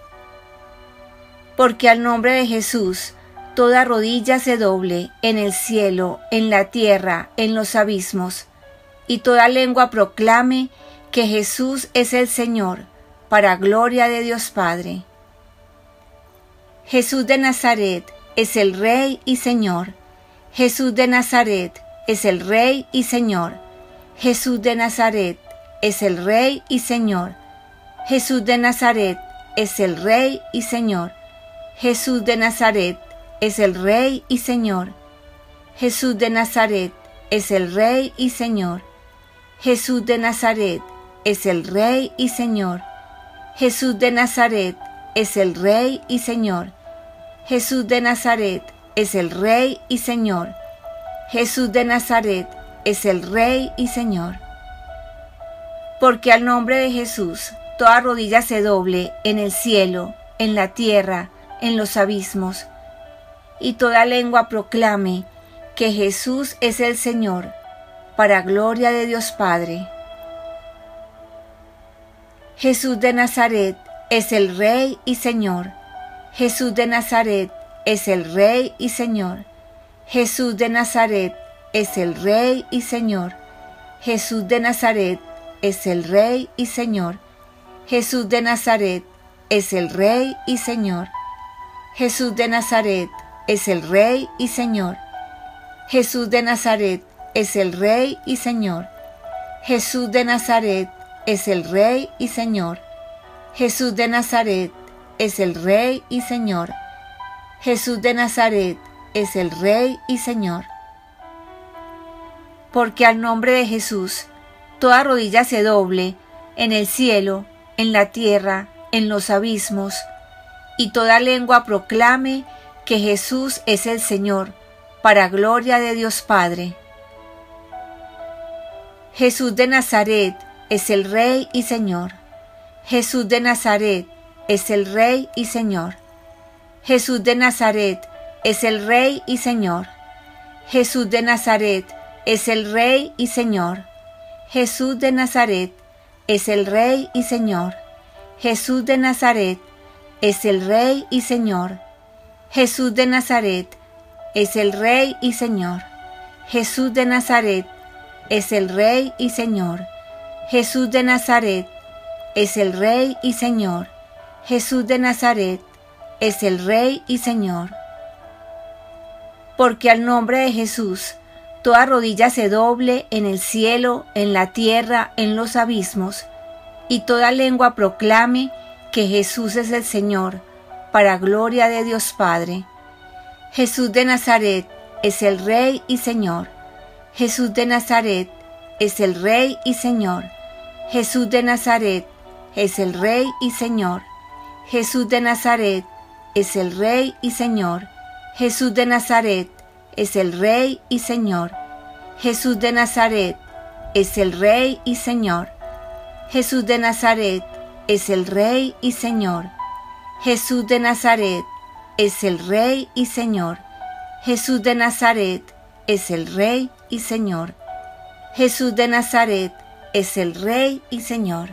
Porque al nombre de Jesús toda rodilla se doble en el cielo, en la tierra, en los abismos, y toda lengua proclame que Jesús es el Señor, para gloria de Dios Padre. Jesús de Nazaret es el Rey y Señor. Jesús de Nazaret es el Rey y Señor. Jesús de Nazaret es el Rey y Señor. Jesús de Nazaret es el Rey y Señor. Jesús de Nazaret es el Rey y Señor. Jesús de Nazaret es el Rey y Señor. Jesús de Nazaret es el Rey y Señor. Jesús de Nazaret es el Rey y Señor. Jesús de Nazaret es el Rey y Señor. Jesús de Nazaret es el Rey y Señor. Porque al nombre de Jesús toda rodilla se doble en el cielo, en la tierra, en los abismos, y toda lengua proclame que Jesús es el Señor, para gloria de Dios Padre. Jesús de Nazaret es el Rey y Señor. Jesús de Nazaret es el Rey y Señor. Jesús de Nazaret es el Rey y Señor. Jesús de Nazaret es el Rey y Señor. Jesús de Nazaret es el Rey y Señor. Jesús de Nazaret es el Rey y Señor. Jesús de Nazaret es el Rey y Señor. Jesús de Nazaret es el Rey y Señor. Jesús de Nazaret es el Rey y Señor. Jesús de Nazaret es el Rey y Señor. Porque al nombre de Jesús toda rodilla se doble en el cielo, en la tierra, en los abismos, y toda lengua proclame que Jesús es el Señor, para gloria de Dios Padre. Jesús de Nazaret es el Rey y Señor. Jesús de Nazaret es el Rey y Señor. Jesús de Nazaret es el Rey y Señor. Jesús de Nazaret es el Rey y Señor. Jesús de Nazaret es el Rey y Señor. Jesús de Nazaret es el Rey y Señor. Jesús de Nazaret es el Rey y Señor. Jesús de Nazaret es el Rey y Señor. Jesús de Nazaret es el Rey y Señor. Jesús de Nazaret es el Rey y Señor. Porque al nombre de Jesús toda rodilla se doble en el cielo, en la tierra, en los abismos, y toda lengua proclame que Jesús es el Señor, para gloria de Dios Padre. Jesús de Nazaret es el Rey y Señor. Jesús de Nazaret es el Rey y Señor. Jesús de Nazaret es el Rey y Señor. Jesús de Nazaret es el Rey y Señor. Jesús de Nazaret es el Rey y Señor. Jesús de Nazaret es el Rey y Señor. Jesús de Nazaret es el Rey y Señor. Jesús de Nazaret es el Rey y Señor. Jesús de Nazaret es el Rey y Señor. Jesús de Nazaret es el Rey y Señor.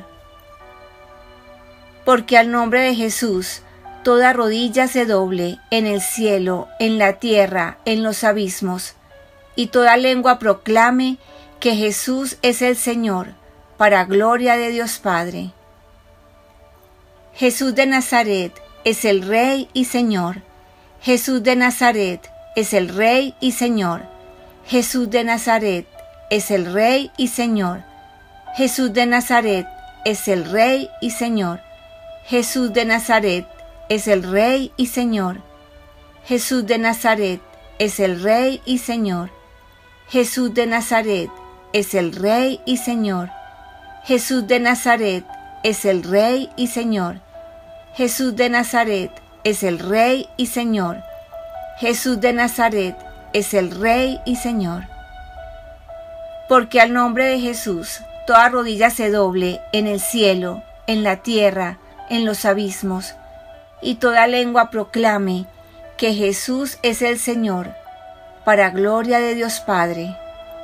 Porque al nombre de Jesús toda rodilla se doble en el cielo, en la tierra, en los abismos, y toda lengua proclame que Jesús es el Señor, para gloria de Dios Padre. Jesús de Nazaret es el Rey y Señor. Jesús de Nazaret es el Rey y Señor. Jesús de Nazaret es el Rey y Señor. Jesús de Nazaret es el Rey y Señor. Jesús de Nazaret es el Rey y Señor. Jesús de Nazaret es el Rey y Señor. Jesús de Nazaret es el Rey y Señor. Jesús de Nazaret es el Rey y Señor. Jesús de Nazaret es el Rey y Señor. Jesús de Nazaret es el Rey y Señor. Porque al nombre de Jesús toda rodilla se doble en el cielo, en la tierra, en los abismos, y toda lengua proclame que Jesús es el Señor, para gloria de Dios Padre.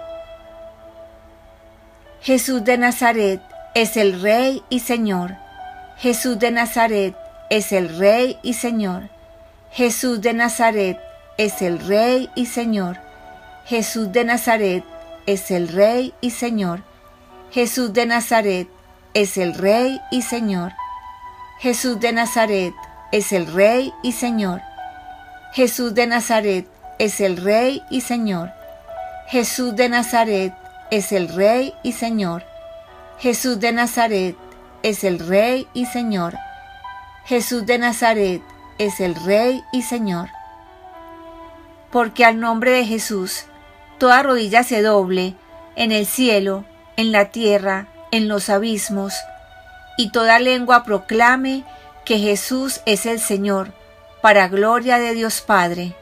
Jesús de Nazaret es el Rey y Señor. Jesús de Nazaret es el Rey y Señor. Jesús de Nazaret es el Rey y Señor. Jesús de Nazaret es el Rey y Señor. Jesús de Nazaret es el Rey y Señor. Jesús de Nazaret es el Rey y Señor. Jesús de Nazaret es el Rey y Señor. Jesús de Nazaret es el Rey y Señor. Jesús de Nazaret es el Rey y Señor. Jesús de Nazaret es el Rey y Señor. Porque al nombre de Jesús toda rodilla se doble en el cielo, en la tierra, en los abismos, y toda lengua proclame que Jesús es el Señor, para gloria de Dios Padre.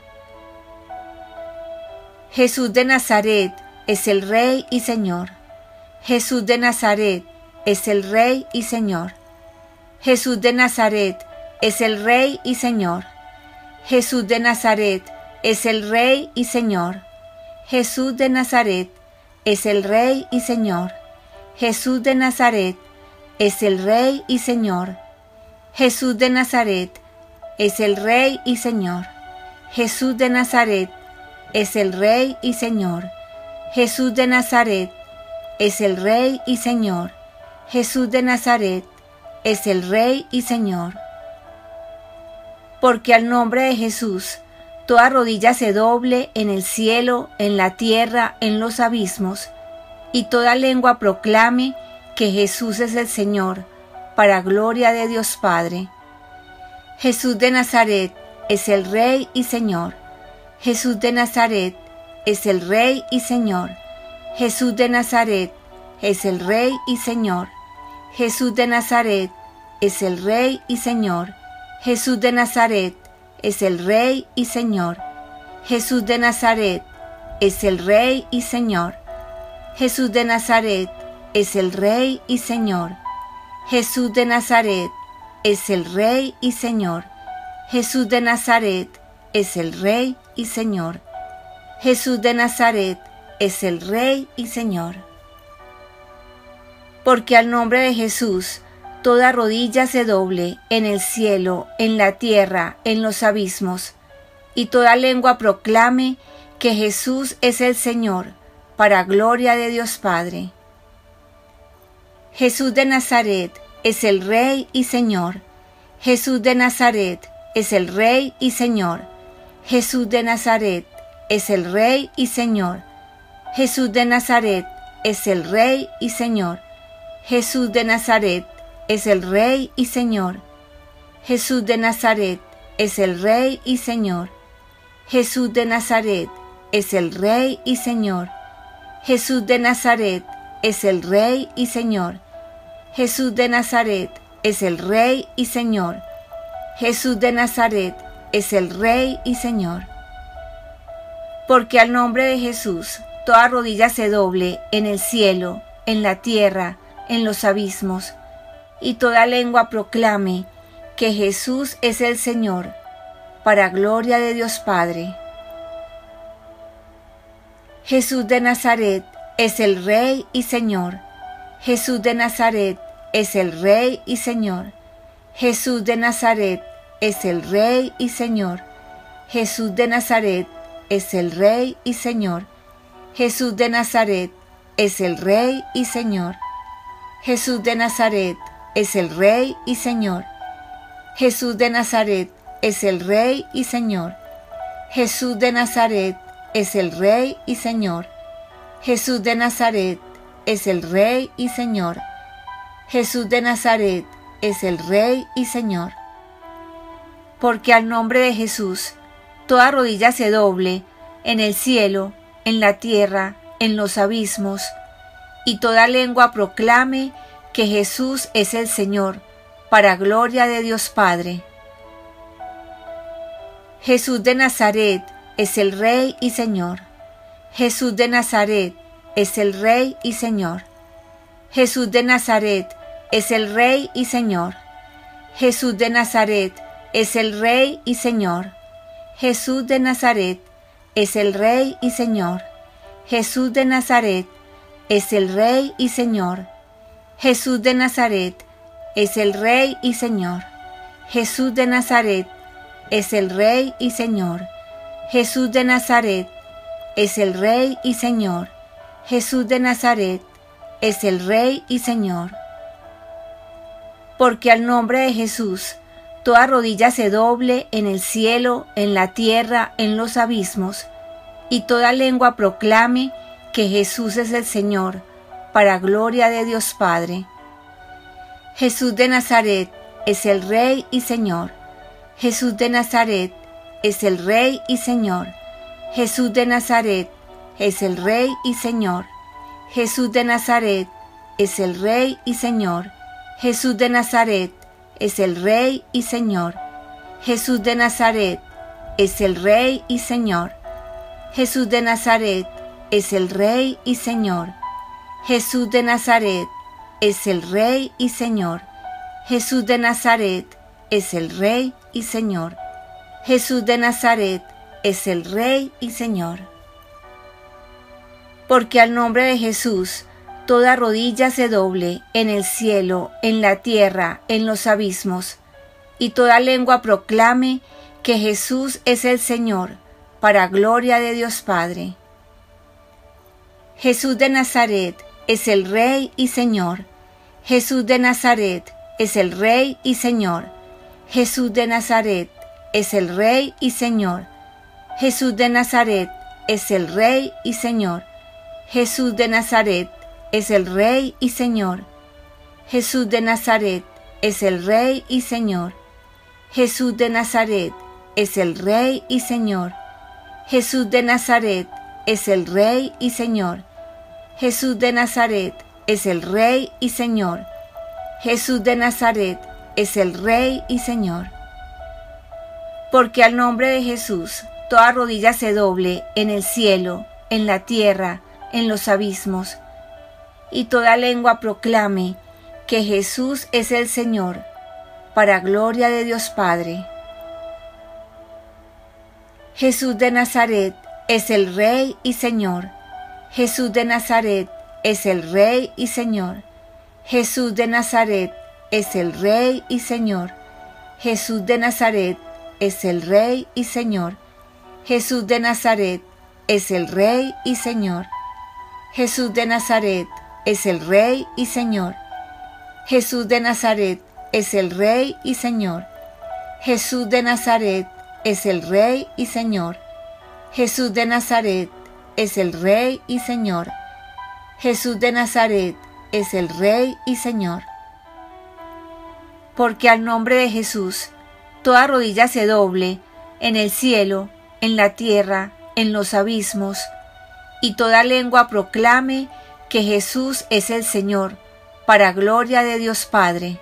Jesús de Nazaret es el Rey y Señor. Jesús de Nazaret es el Rey y Señor. Jesús de Nazaret es el Rey y Señor. Jesús de Nazaret es el Rey y Señor. Jesús de Nazaret es el Rey y Señor. Jesús de Nazaret es el Rey y Señor. Jesús de Nazaret es el Rey y Señor. Jesús de Nazaret es el Rey y Señor. Jesús de Nazaret es el Rey y Señor. Jesús de Nazaret es el Rey y Señor. Porque al nombre de Jesús toda rodilla se doble en el cielo, en la tierra, en los abismos, y toda lengua proclame que Jesús es el Señor, para gloria de Dios Padre. Jesús de Nazaret es el Rey y Señor. Jesús de Nazaret es el Rey y Señor. Jesús de Nazaret es el Rey y Señor. Jesús de Nazaret es el Rey y Señor. Jesús de Nazaret es el Rey y Señor. Jesús de Nazaret es el Rey y Señor. Jesús de Nazaret es el Rey y Señor. Jesús de Nazaret es el Rey y Señor. Jesús de Nazaret es el Rey y Señor. Jesús de Nazaret es el Rey y Señor. Porque al nombre de Jesús toda rodilla se doble en el cielo, en la tierra, en los abismos, y toda lengua proclame que Jesús es el Señor, para gloria de Dios Padre. Jesús de Nazaret es el Rey y Señor. Jesús de Nazaret es el Rey y Señor. Jesús de Nazaret es el Rey y Señor. Jesús de Nazaret es el Rey y Señor. Jesús de Nazaret es el Rey y Señor. Jesús de Nazaret es el Rey y Señor. Jesús de Nazaret es el Rey y Señor. Jesús de Nazaret es el Rey y Señor. Jesús de Nazaret es el Rey y Señor. Jesús de Nazaret es el Rey y Señor. Porque al nombre de Jesús toda rodilla se doble en el cielo, en la tierra, en los abismos, y toda lengua proclame que Jesús es el Señor, para gloria de Dios Padre. Jesús de Nazaret es el Rey y Señor. Jesús de Nazaret es el Rey y Señor. Jesús de Nazaret es el Rey y Señor. Jesús de Nazaret es el Rey y Señor. Jesús de Nazaret es el Rey y Señor. Jesús de Nazaret es el Rey y Señor. Jesús de Nazaret es el Rey y Señor. Jesús de Nazaret es el Rey y Señor. Jesús de Nazaret es el Rey y Señor. Jesús de Nazaret es el Rey y Señor. porque al nombre de Jesús toda rodilla se doble en el cielo, en la tierra, en los abismos, y toda lengua proclame que Jesús es el Señor, para gloria de Dios Padre. Jesús de Nazaret es el Rey y Señor. Jesús de Nazaret es el Rey y Señor. Jesús de Nazaret es el Rey y Señor. Jesús de Nazaret es el Rey y Señor. Jesús de Nazaret es el Rey y Señor. Jesús de Nazaret es el Rey y Señor. Jesús de Nazaret es el Rey y Señor. Jesús de Nazaret es el Rey y Señor. Jesús de Nazaret es el Rey y Señor. Jesús de Nazaret es el Rey y Señor. Porque al nombre de Jesús toda rodilla se doble en el cielo, en la tierra, en los abismos, y toda lengua proclame que Jesús es el Señor, para gloria de Dios Padre. Jesús de Nazaret es el Rey y Señor. Jesús de Nazaret es el Rey y Señor. Jesús de Nazaret es el Rey y Señor. Jesús de Nazaret es el Rey y Señor. Jesús de Nazaret es el Rey y Señor. Jesús de Nazaret es el Rey y Señor. Jesús de Nazaret es el Rey y Señor. Jesús de Nazaret es el Rey y Señor. Jesús de Nazaret es el Rey y Señor. Jesús de Nazaret es el Rey y Señor. Porque al nombre de Jesús toda rodilla se doble en el cielo, en la tierra, en los abismos, y toda lengua proclame que Jesús es el Señor, para gloria de Dios Padre. Jesús de Nazaret es el Rey y Señor. Jesús de Nazaret es el Rey y Señor. Jesús de Nazaret es el Rey y Señor. Jesús de Nazaret es el Rey y Señor. Jesús de Nazaret es el Rey y Señor. Jesús de Nazaret es el Rey y Señor. Jesús de Nazaret es el Rey y Señor. Jesús de Nazaret es el Rey y Señor. Jesús de Nazaret es el Rey y Señor. Jesús de Nazaret es el Rey y Señor. Porque al nombre de Jesús toda rodilla se doble en el cielo, en la tierra, en los abismos, y toda lengua proclame que Jesús es el Señor, para gloria de Dios Padre. Jesús de Nazaret es el Rey y Señor. Jesús de Nazaret es el Rey y Señor. Jesús de Nazaret es el Rey y Señor. Jesús de Nazaret es el Rey y Señor. Jesús de Nazaret es el Rey y Señor. Jesús de Nazaret es el Rey y Señor. Jesús de Nazaret es el Rey y Señor. Jesús de Nazaret es el Rey y Señor. Jesús de Nazaret es el Rey y Señor. Jesús de Nazaret es el Rey y Señor. Porque al nombre de Jesús toda rodilla se doble en el cielo, en la tierra, en los abismos, y toda lengua proclame que Jesús es el Señor, para gloria de Dios Padre.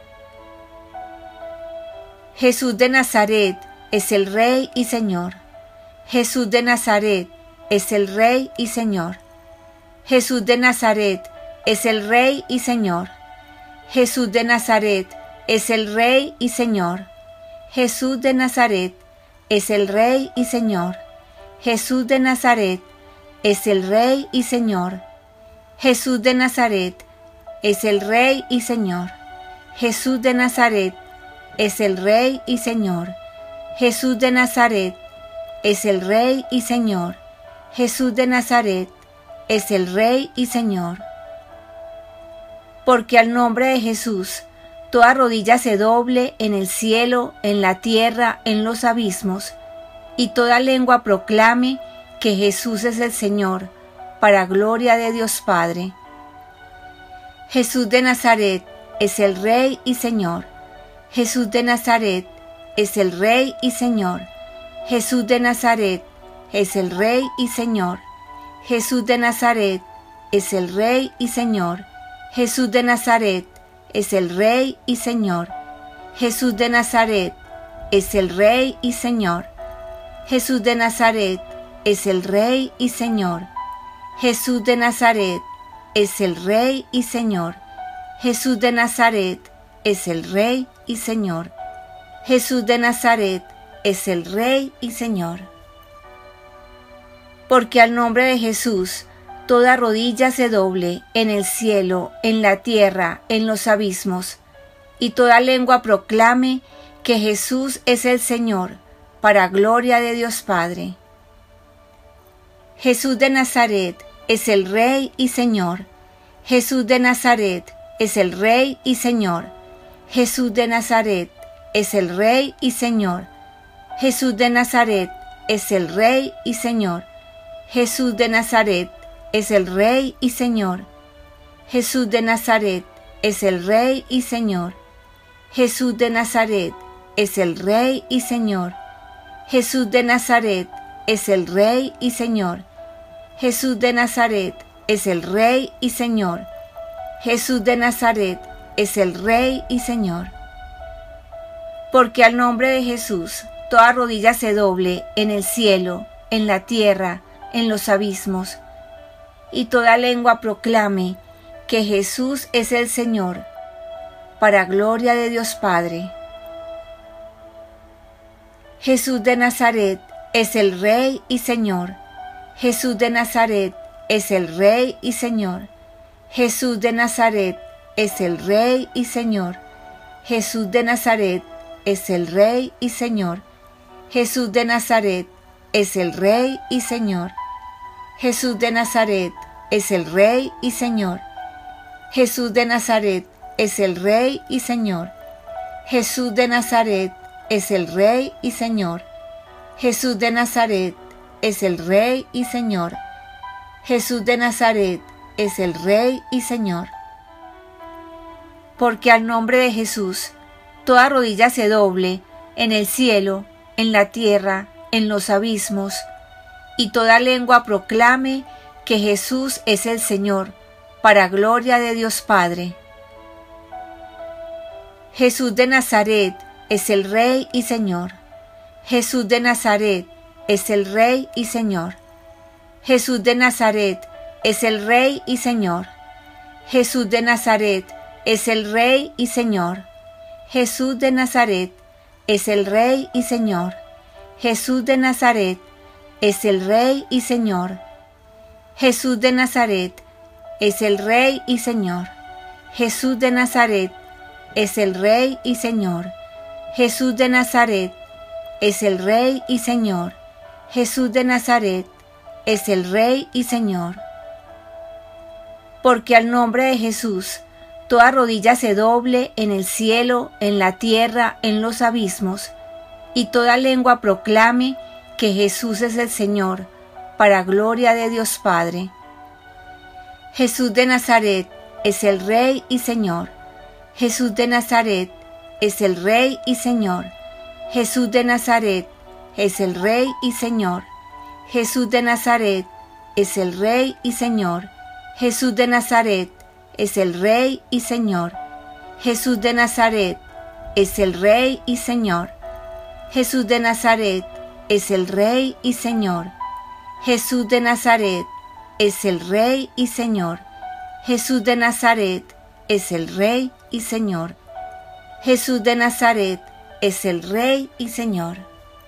Jesús de Nazaret es el Rey y Señor. Jesús de Nazaret es el Rey y Señor. Jesús de Nazaret es el Rey y Señor. Jesús de Nazaret es el Rey y Señor. Jesús de Nazaret es el Rey y Señor. Jesús de Nazaret es el Rey y Señor. Jesús de Nazaret es el Rey y Señor. Jesús de Nazaret es el Rey y Señor. Jesús de Nazaret es el Rey y Señor. Jesús de Nazaret es el Rey y Señor. Porque al nombre de Jesús toda rodilla se doble en el cielo, en la tierra, en los abismos, y toda lengua proclame que Jesús es el Señor, para gloria de Dios Padre. Jesús de Nazaret es el Rey y Señor. Jesús de Nazaret es el Rey y Señor. Jesús de Nazaret es el Rey y Señor. Jesús de Nazaret es el Rey y Señor. Jesús de Nazaret es el Rey y Señor. Jesús de Nazaret es el Rey y Señor. Jesús de Nazaret es el Rey y Señor. Jesús de Nazaret es el Rey y Señor. Jesús de Nazaret es el Rey y Señor. Jesús de Nazaret es el Rey y Señor. Porque al nombre de Jesús toda rodilla se doble en el cielo, en la tierra, en los abismos, y toda lengua proclame que Jesús es el Señor, para gloria de Dios Padre. Jesús de Nazaret es el Rey y Señor. Jesús de Nazaret es el Rey y Señor. Jesús de Nazaret es el Rey y Señor. Jesús de Nazaret es el Rey y Señor. Jesús de Nazaret es el Rey y Señor. Jesús de Nazaret es el Rey y Señor. Jesús de Nazaret es el Rey y Señor. Jesús de Nazaret es el Rey y Señor. Jesús de Nazaret es el Rey y Señor. Jesús de Nazaret es el Rey y Señor. Porque al nombre de Jesús toda rodilla se doble en el cielo, en la tierra, en los abismos, y toda lengua proclame que Jesús es el Señor, para gloria de Dios Padre. Jesús de Nazaret es el Rey y Señor. Jesús de Nazaret es el Rey y Señor. Jesús de Nazaret es el Rey y Señor. Jesús de Nazaret es el Rey y Señor. Jesús de Nazaret es el Rey y Señor. Jesús de Nazaret es el Rey y Señor. Jesús de Nazaret es el Rey y Señor. Jesús de Nazaret es el Rey y Señor. Jesús de Nazaret es el Rey y Señor. Jesús de Nazaret es el Rey y Señor. Porque al nombre de Jesús toda rodilla se doble en el cielo, en la tierra, en los abismos, y toda lengua proclame que Jesús es el Señor, para gloria de Dios Padre. Jesús de Nazaret es el Rey y Señor. Jesús de Nazaret es el Rey y Señor. Jesús de Nazaret es el Rey y Señor. Jesús de Nazaret es el Rey y Señor. Jesús de Nazaret es el Rey y Señor. Jesús de Nazaret es el Rey y Señor. Jesús de Nazaret es el Rey y Señor. Jesús de Nazaret es el Rey y Señor. Jesús de Nazaret es el Rey y Señor. Jesús de Nazaret es el Rey y Señor. Porque al nombre de Jesús toda rodilla se doble en el cielo, en la tierra, en los abismos, y toda lengua proclame que Jesús es el Señor, para gloria de Dios Padre. Jesús de Nazaret es el Rey y Señor. Jesús de Nazaret es el Rey y Señor. Jesús de Nazaret es el Rey y Señor. Jesús de Nazaret es el Rey y Señor. Jesús de Nazaret es el Rey y Señor. Jesús de Nazaret es el Rey y Señor. Jesús de Nazaret es el Rey y Señor. Jesús de Nazaret es el Rey y Señor. Jesús de Nazaret es el Rey y Señor. Jesús de Nazaret es el Rey y Señor.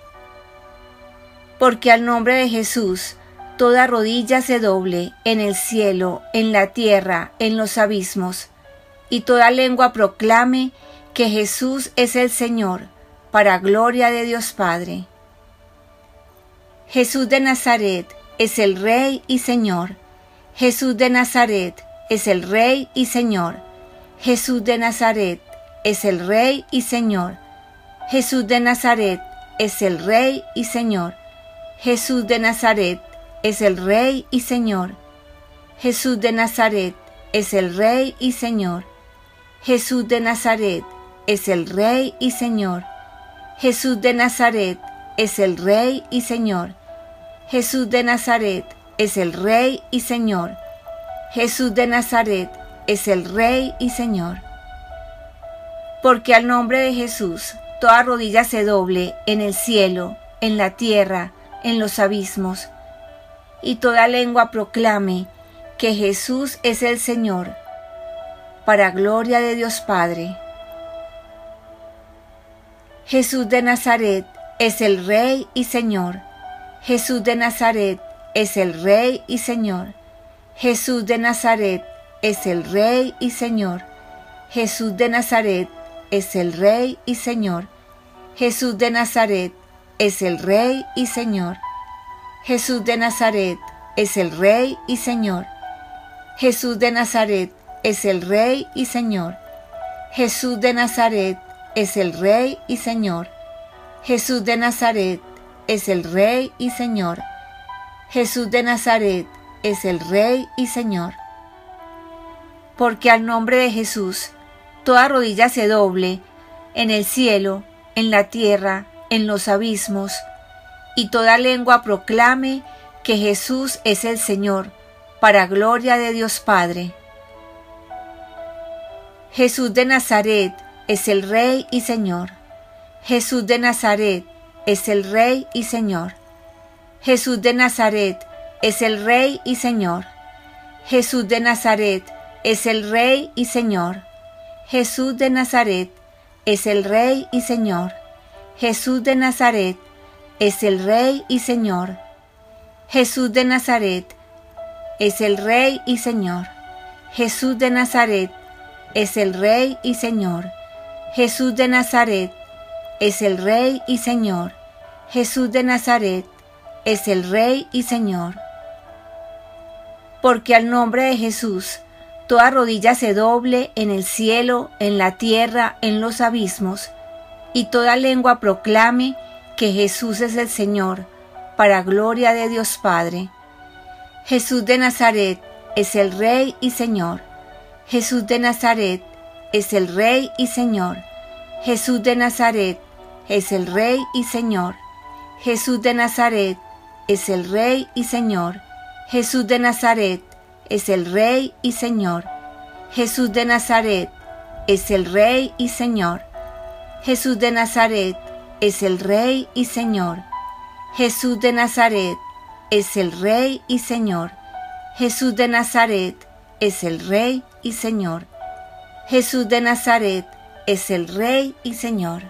Porque al nombre de Jesús toda rodilla se doble en el cielo, en la tierra, en los abismos, y toda lengua proclame que Jesús es el Señor, para gloria de Dios Padre. Jesús de Nazaret es el Rey y Señor. Jesús de Nazaret es el Rey y Señor. Jesús de Nazaret es el Rey y Señor. Jesús de Nazaret es el Rey y Señor. Jesús de Nazaret es el Rey y Señor. Jesús de Nazaret es el Rey y Señor. Jesús de Nazaret es el Rey y Señor. Jesús de Nazaret es el Rey y Señor. Jesús de Nazaret es el Rey y Señor. Jesús de Nazaret es el Rey y Señor. Porque al nombre de Jesús toda rodilla se doble en el cielo, en la tierra, en los abismos, y toda lengua proclame que Jesús es el Señor, para gloria de Dios Padre. Jesús de Nazaret es el Rey y Señor. Jesús de Nazaret es el Rey y Señor. Jesús de Nazaret es el Rey y Señor. Jesús de Nazaret es el Rey y Señor. Jesús de Nazaret es el Rey y Señor. Jesús de Nazaret es el Rey y Señor. Jesús de Nazaret es el Rey y Señor. Jesús de Nazaret es el Rey y Señor. Jesús de Nazaret es el Rey y Señor. Jesús de Nazaret es el Rey y Señor. Porque al nombre de Jesús toda rodilla se doble en el cielo, en la tierra, en los abismos, y toda lengua proclame que Jesús es el Señor, para gloria de Dios Padre. Jesús de Nazaret es el Rey y Señor. Jesús de Nazaret es el Rey y Señor. Jesús de Nazaret es el Rey y Señor. Jesús de Nazaret es el Rey y Señor. Jesús de Nazaret es el Rey y Señor. Jesús de Nazaret es el Rey y Señor. Jesús de Nazaret es el Rey y Señor. Jesús de Nazaret es el Rey y Señor. Jesús de Nazaret es el Rey y Señor. Jesús de Nazaret es el Rey y Señor. Porque al nombre de Jesús toda rodilla se doble en el cielo, en la tierra, en los abismos, y toda lengua proclame que Jesús es el Señor, para gloria de Dios Padre. Jesús de Nazaret es el Rey y Señor. Jesús de Nazaret es el Rey y Señor. Jesús de Nazaret es el Rey y Señor. Jesús de Nazaret es el Rey y Señor. Jesús de Nazaret es el Rey y Señor. Jesús de Nazaret es el Rey y Señor. Jesús de Nazaret es el Rey y Señor. Jesús de Nazaret es el Rey y Señor. Jesús de Nazaret es el Rey y Señor. Jesús de Nazaret es el Rey y Señor.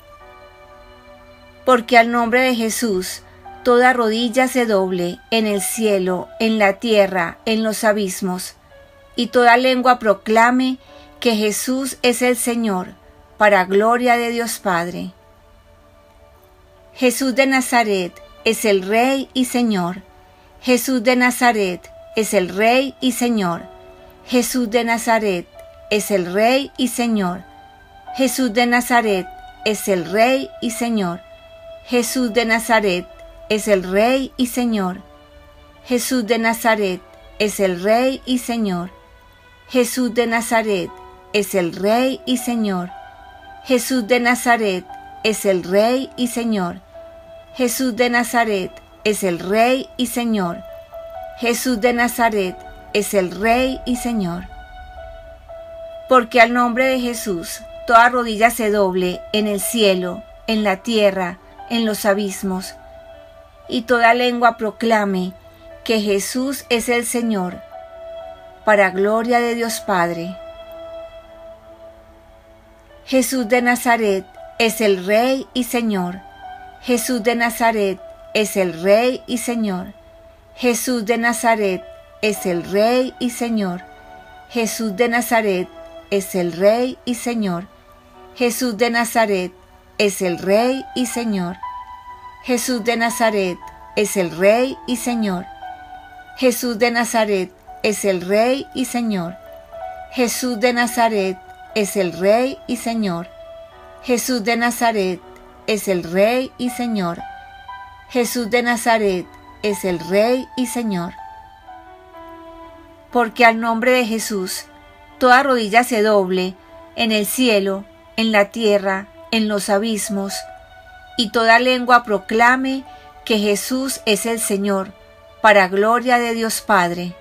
Porque al nombre de Jesús toda rodilla se doble en el cielo, en la tierra, en los abismos, y toda lengua proclame que Jesús es el Señor, para gloria de Dios Padre. Jesús de Nazaret es el Rey y Señor. Jesús de Nazaret es el Rey y Señor. Jesús de Nazaret es el Rey y Señor. Jesús de Nazaret es el Rey y Señor. Jesús de Nazaret es el Rey y Señor. Jesús de Nazaret es el Rey y Señor. Jesús de Nazaret es el Rey y Señor. Jesús de Nazaret es el Rey y Señor. Jesús de Nazaret es el Rey y Señor. Jesús de Nazaret es el Rey y Señor. Porque al nombre de Jesús toda rodilla se doble en el cielo, en la tierra, en los abismos, y toda lengua proclame que Jesús es el Señor, para gloria de Dios Padre. Jesús de Nazaret es el Rey y Señor. Jesús de Nazaret es el Rey y Señor. Jesús de Nazaret es el Rey y Señor. Jesús de Nazaret es el Rey y Señor. Jesús de Nazaret es el Rey y Señor. Jesús de Nazaret es el Rey y Señor. Jesús de Nazaret es el Rey y Señor. Jesús de Nazaret es el Rey y Señor. Jesús de Nazaret es el Rey y Señor. Jesús de Nazaret es el Rey y Señor. Porque al nombre de Jesús toda rodilla se doble en el cielo, en la tierra, en los abismos, y toda lengua proclame que Jesús es el Señor, para gloria de Dios Padre.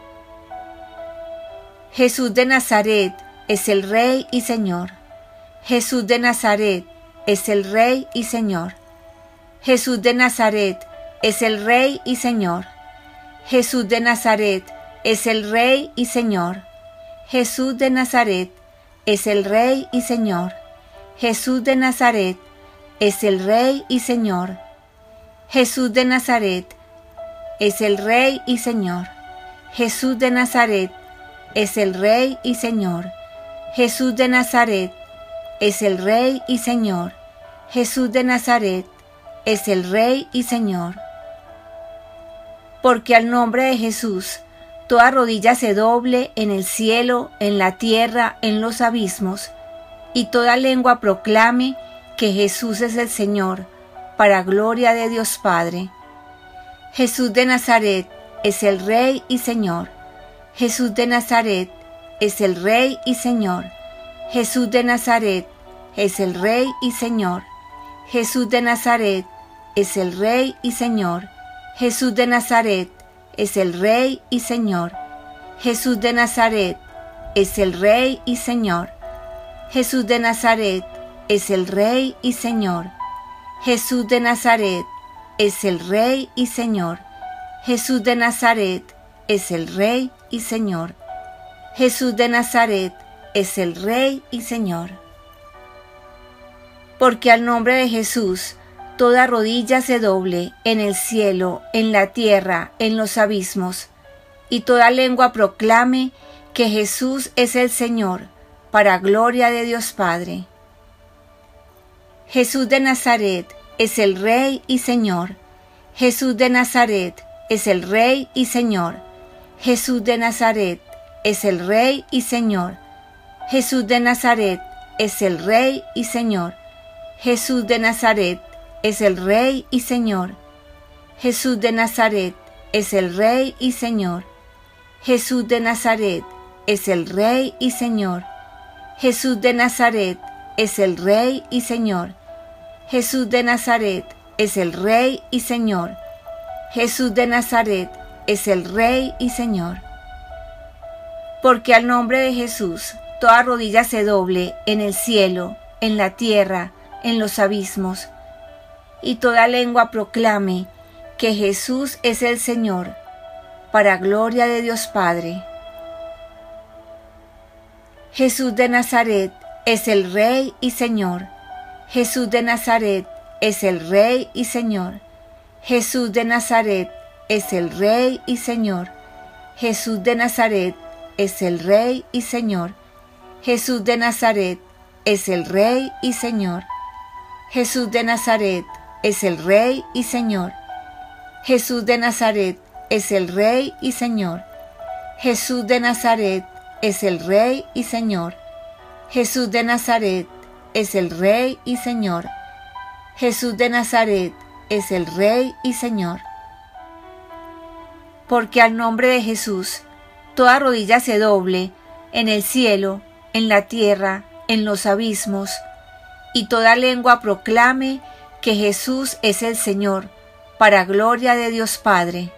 Jesús de Nazaret es el Rey y Señor. Jesús de Nazaret es el Rey y Señor. Jesús de Nazaret es el Rey y Señor. Jesús de Nazaret es el Rey y Señor. Jesús de Nazaret es el Rey y Señor. Jesús de Nazaret es el Rey y Señor. Jesús de Nazaret es el Rey y Señor. Jesús de Nazaret es el Rey y Señor. Jesús de Nazaret es el Rey y Señor. Jesús de Nazaret es el Rey y Señor. Porque al nombre de Jesús toda rodilla se doble en el cielo, en la tierra, en los abismos, y toda lengua proclame que Jesús es el Señor, para gloria de Dios Padre. Jesús de Nazaret es el Rey y Señor. Jesús de Nazaret es el Rey y Señor. Jesús de Nazaret es el Rey y Señor. Jesús de Nazaret es el Rey y Señor. Jesús de Nazaret es el Rey y Señor. Jesús de Nazaret es el Rey y Señor. Jesús de Nazaret es el Rey y Señor. Jesús de Nazaret es el Rey y Señor. Jesús de Nazaret es el Rey y Señor. Jesús de Nazaret es el Rey y Señor. Porque al nombre de Jesús toda rodilla se doble en el cielo, en la tierra, en los abismos, y toda lengua proclame que Jesús es el Señor, para gloria de Dios Padre. Jesús de Nazaret es el Rey y Señor. Jesús de Nazaret es el Rey y Señor. Jesús de Nazaret es el Rey y Señor. Jesús de Nazaret es el Rey y Señor. Jesús de Nazaret es el Rey y Señor. Jesús de Nazaret es el Rey y Señor. Jesús de Nazaret es el Rey y Señor. Jesús de Nazaret es el Rey y Señor. Jesús de Nazaret es el Rey y Señor. Jesús de Nazaret es el Rey y Señor. Porque al nombre de Jesús toda rodilla se doble en el cielo, en la tierra, en los abismos, y toda lengua proclame que Jesús es el Señor, para gloria de Dios Padre. Jesús de Nazaret es el Rey y Señor. Jesús de Nazaret es el Rey y Señor. Jesús de Nazaret es el Rey y Señor. Jesús de Nazaret es el Rey y Señor. Jesús de Nazaret es el Rey y Señor. Jesús de Nazaret es el Rey y Señor. Jesús de Nazaret es el Rey y Señor. Jesús de Nazaret es el Rey y Señor. Jesús de Nazaret es el Rey y Señor. Jesús de Nazaret es el Rey y Señor. Porque al nombre de Jesús toda rodilla se doble en el cielo, en la tierra, en los abismos, y toda lengua proclame que Jesús es el Señor, para gloria de Dios Padre.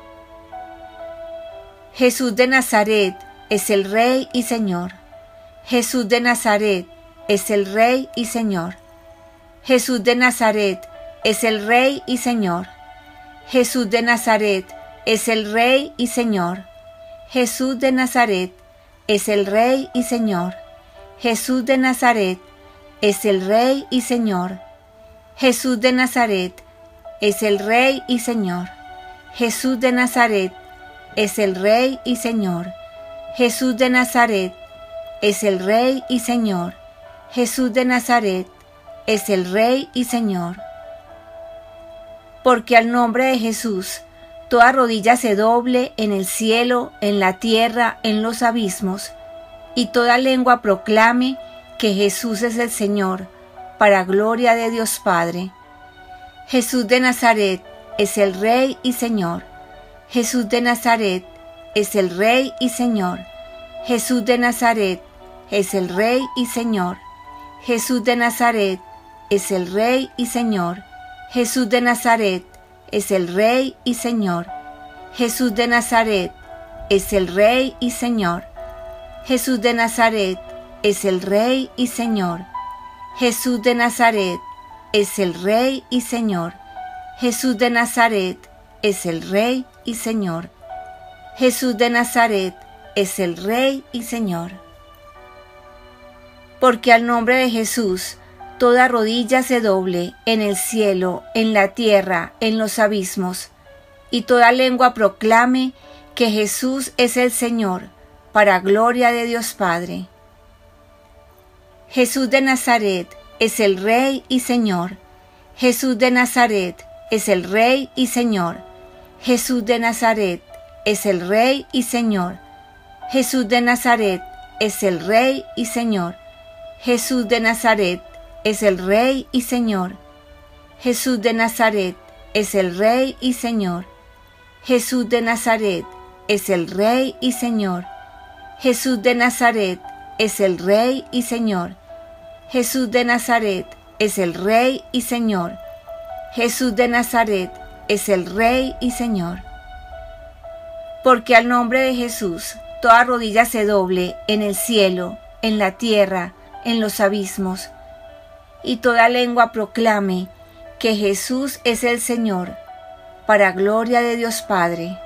Jesús de Nazaret es el Rey y Señor. Jesús de Nazaret es el Rey y Señor. Jesús de Nazaret es el Rey y Señor. Jesús de Nazaret es el Rey y Señor. Jesús de Nazaret es el Rey y Señor. Jesús de Nazaret es el Rey y Señor. Jesús de Nazaret es el Rey y Señor. Jesús de Nazaret es el Rey y Señor. Jesús de Nazaret es el Rey y Señor. Jesús de Nazaret es el Rey y Señor. Porque al nombre de Jesús toda rodilla se doble en el cielo, en la tierra, en los abismos, y toda lengua proclame que Jesús es el Señor, para gloria de Dios Padre. Jesús de Nazaret es el Rey y Señor. Jesús de Nazaret es el Rey y Señor. Jesús de Nazaret es el Rey y Señor. Jesús de Nazaret es el Rey y Señor. Jesús de Nazaret es el Rey y Señor. Jesús de Nazaret es el Rey y Señor. Jesús de Nazaret es el Rey y Señor. Jesús de Nazaret es el Rey y Señor. Jesús de Nazaret es el Rey y Señor. Jesús de Nazaret es el Rey y Señor. Porque al nombre de Jesús toda rodilla se doble en el cielo, en la tierra, en los abismos, y toda lengua proclame que Jesús es el Señor, para gloria de Dios Padre. Jesús de Nazaret es el Rey y Señor. Jesús de Nazaret es el Rey y Señor. Jesús de Nazaret es el Rey y Señor. Jesús de Nazaret es el Rey y Señor. Jesús de Nazaret es el Rey y Señor. Jesús de Nazaret es el Rey y Señor. Jesús de Nazaret es el Rey y Señor. Jesús de Nazaret es el Rey y Señor. Jesús de Nazaret es el Rey y Señor. Jesús de Nazaret es el Rey y Señor. Porque al nombre de Jesús toda rodilla se doble en el cielo, en la tierra, en los abismos, y toda lengua proclame que Jesús es el Señor, para gloria de Dios Padre.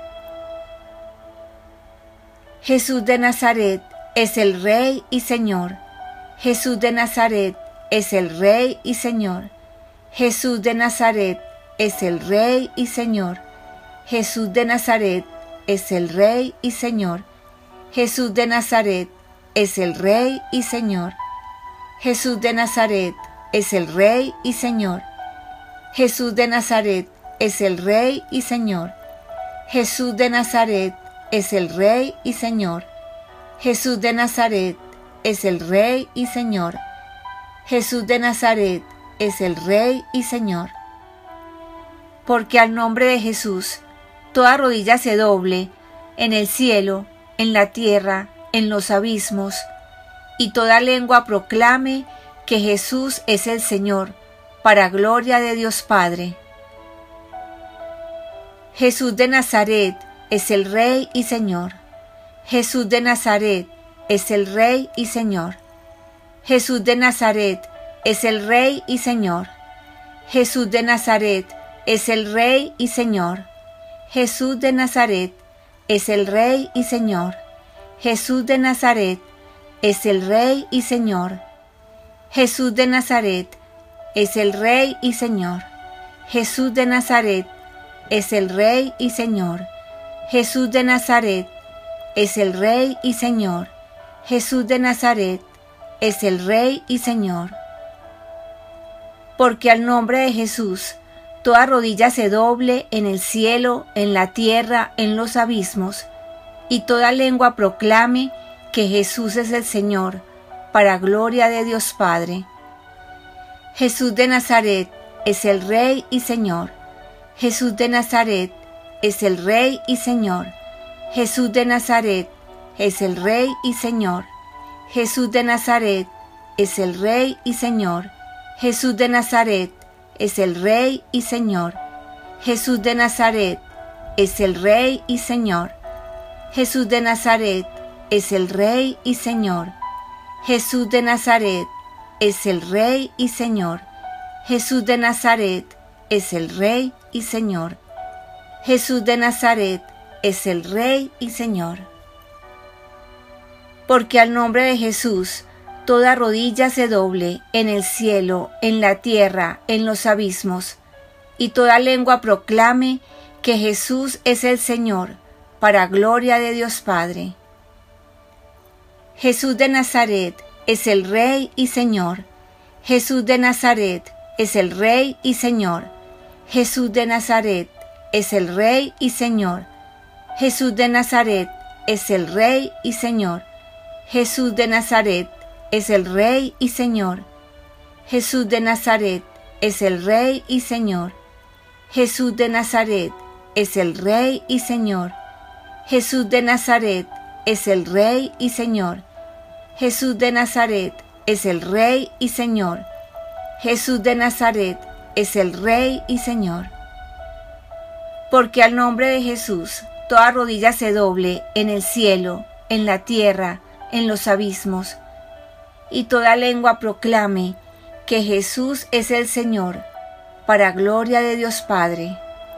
Jesús de Nazaret es el Rey y Señor. Jesús de Nazaret es el Rey y Señor. Jesús de Nazaret es el Rey y Señor. Jesús de Nazaret es el Rey y Señor. Jesús de Nazaret es el Rey y Señor. Jesús de Nazaret es el Rey y Señor. Jesús de Nazaret es el Rey y Señor. Jesús de Nazaret es el Rey y Señor. Jesús de Nazaret es el Rey y Señor. Jesús de Nazaret es el Rey y Señor. Porque al nombre de Jesús toda rodilla se doble en el cielo, en la tierra, en los abismos, y toda lengua proclame que Jesús es el Señor, para gloria de Dios Padre. Jesús de Nazaret es el Rey y Señor. Jesús de Nazaret es el Rey y Señor. Jesús de Nazaret es el Rey y Señor. Jesús de Nazaret es el Rey y Señor. Jesús de Nazaret es el Rey y Señor. Jesús de Nazaret es el Rey y Señor. Jesús de Nazaret es el Rey y Señor. Jesús de Nazaret es el Rey y Señor. Jesús de Nazaret es el Rey y Señor. Jesús de Nazaret es el Rey y Señor. Porque al nombre de Jesús toda rodilla se doble en el cielo, en la tierra, en los abismos, y toda lengua proclame que Jesús es el Señor, para gloria de Dios Padre. Jesús de Nazaret es el Rey y Señor. Jesús de Nazaret es el Rey y Señor. Jesús de Nazaret es el Rey y Señor. Jesús de Nazaret es el Rey y Señor. Jesús de Nazaret es el Rey y Señor. Jesús de Nazaret es el Rey y Señor. Jesús de Nazaret es el Rey y Señor. Jesús de Nazaret es el Rey y Señor. Jesús de Nazaret es el Rey y Señor. Jesús de Nazaret es el Rey y Señor. Porque al nombre de Jesús toda rodilla se doble en el cielo, en la tierra, en los abismos, y toda lengua proclame que Jesús es el Señor, para gloria de Dios Padre. Jesús de Nazaret es el Rey y Señor. Jesús de Nazaret es el Rey y Señor. Jesús de Nazaret es el Rey y Señor. Jesús de Nazaret es el Rey y Señor. Jesús de Nazaret es el Rey y Señor. Jesús de Nazaret es el Rey y Señor. Jesús de Nazaret es el Rey y Señor. Jesús de Nazaret es el Rey y Señor. Jesús de Nazaret es el Rey y Señor. Jesús de Nazaret es el Rey y Señor. Porque al nombre de Jesús toda rodilla se doble en el cielo, en la tierra, en los abismos, y toda lengua proclame que Jesús es el Señor, para gloria de Dios Padre.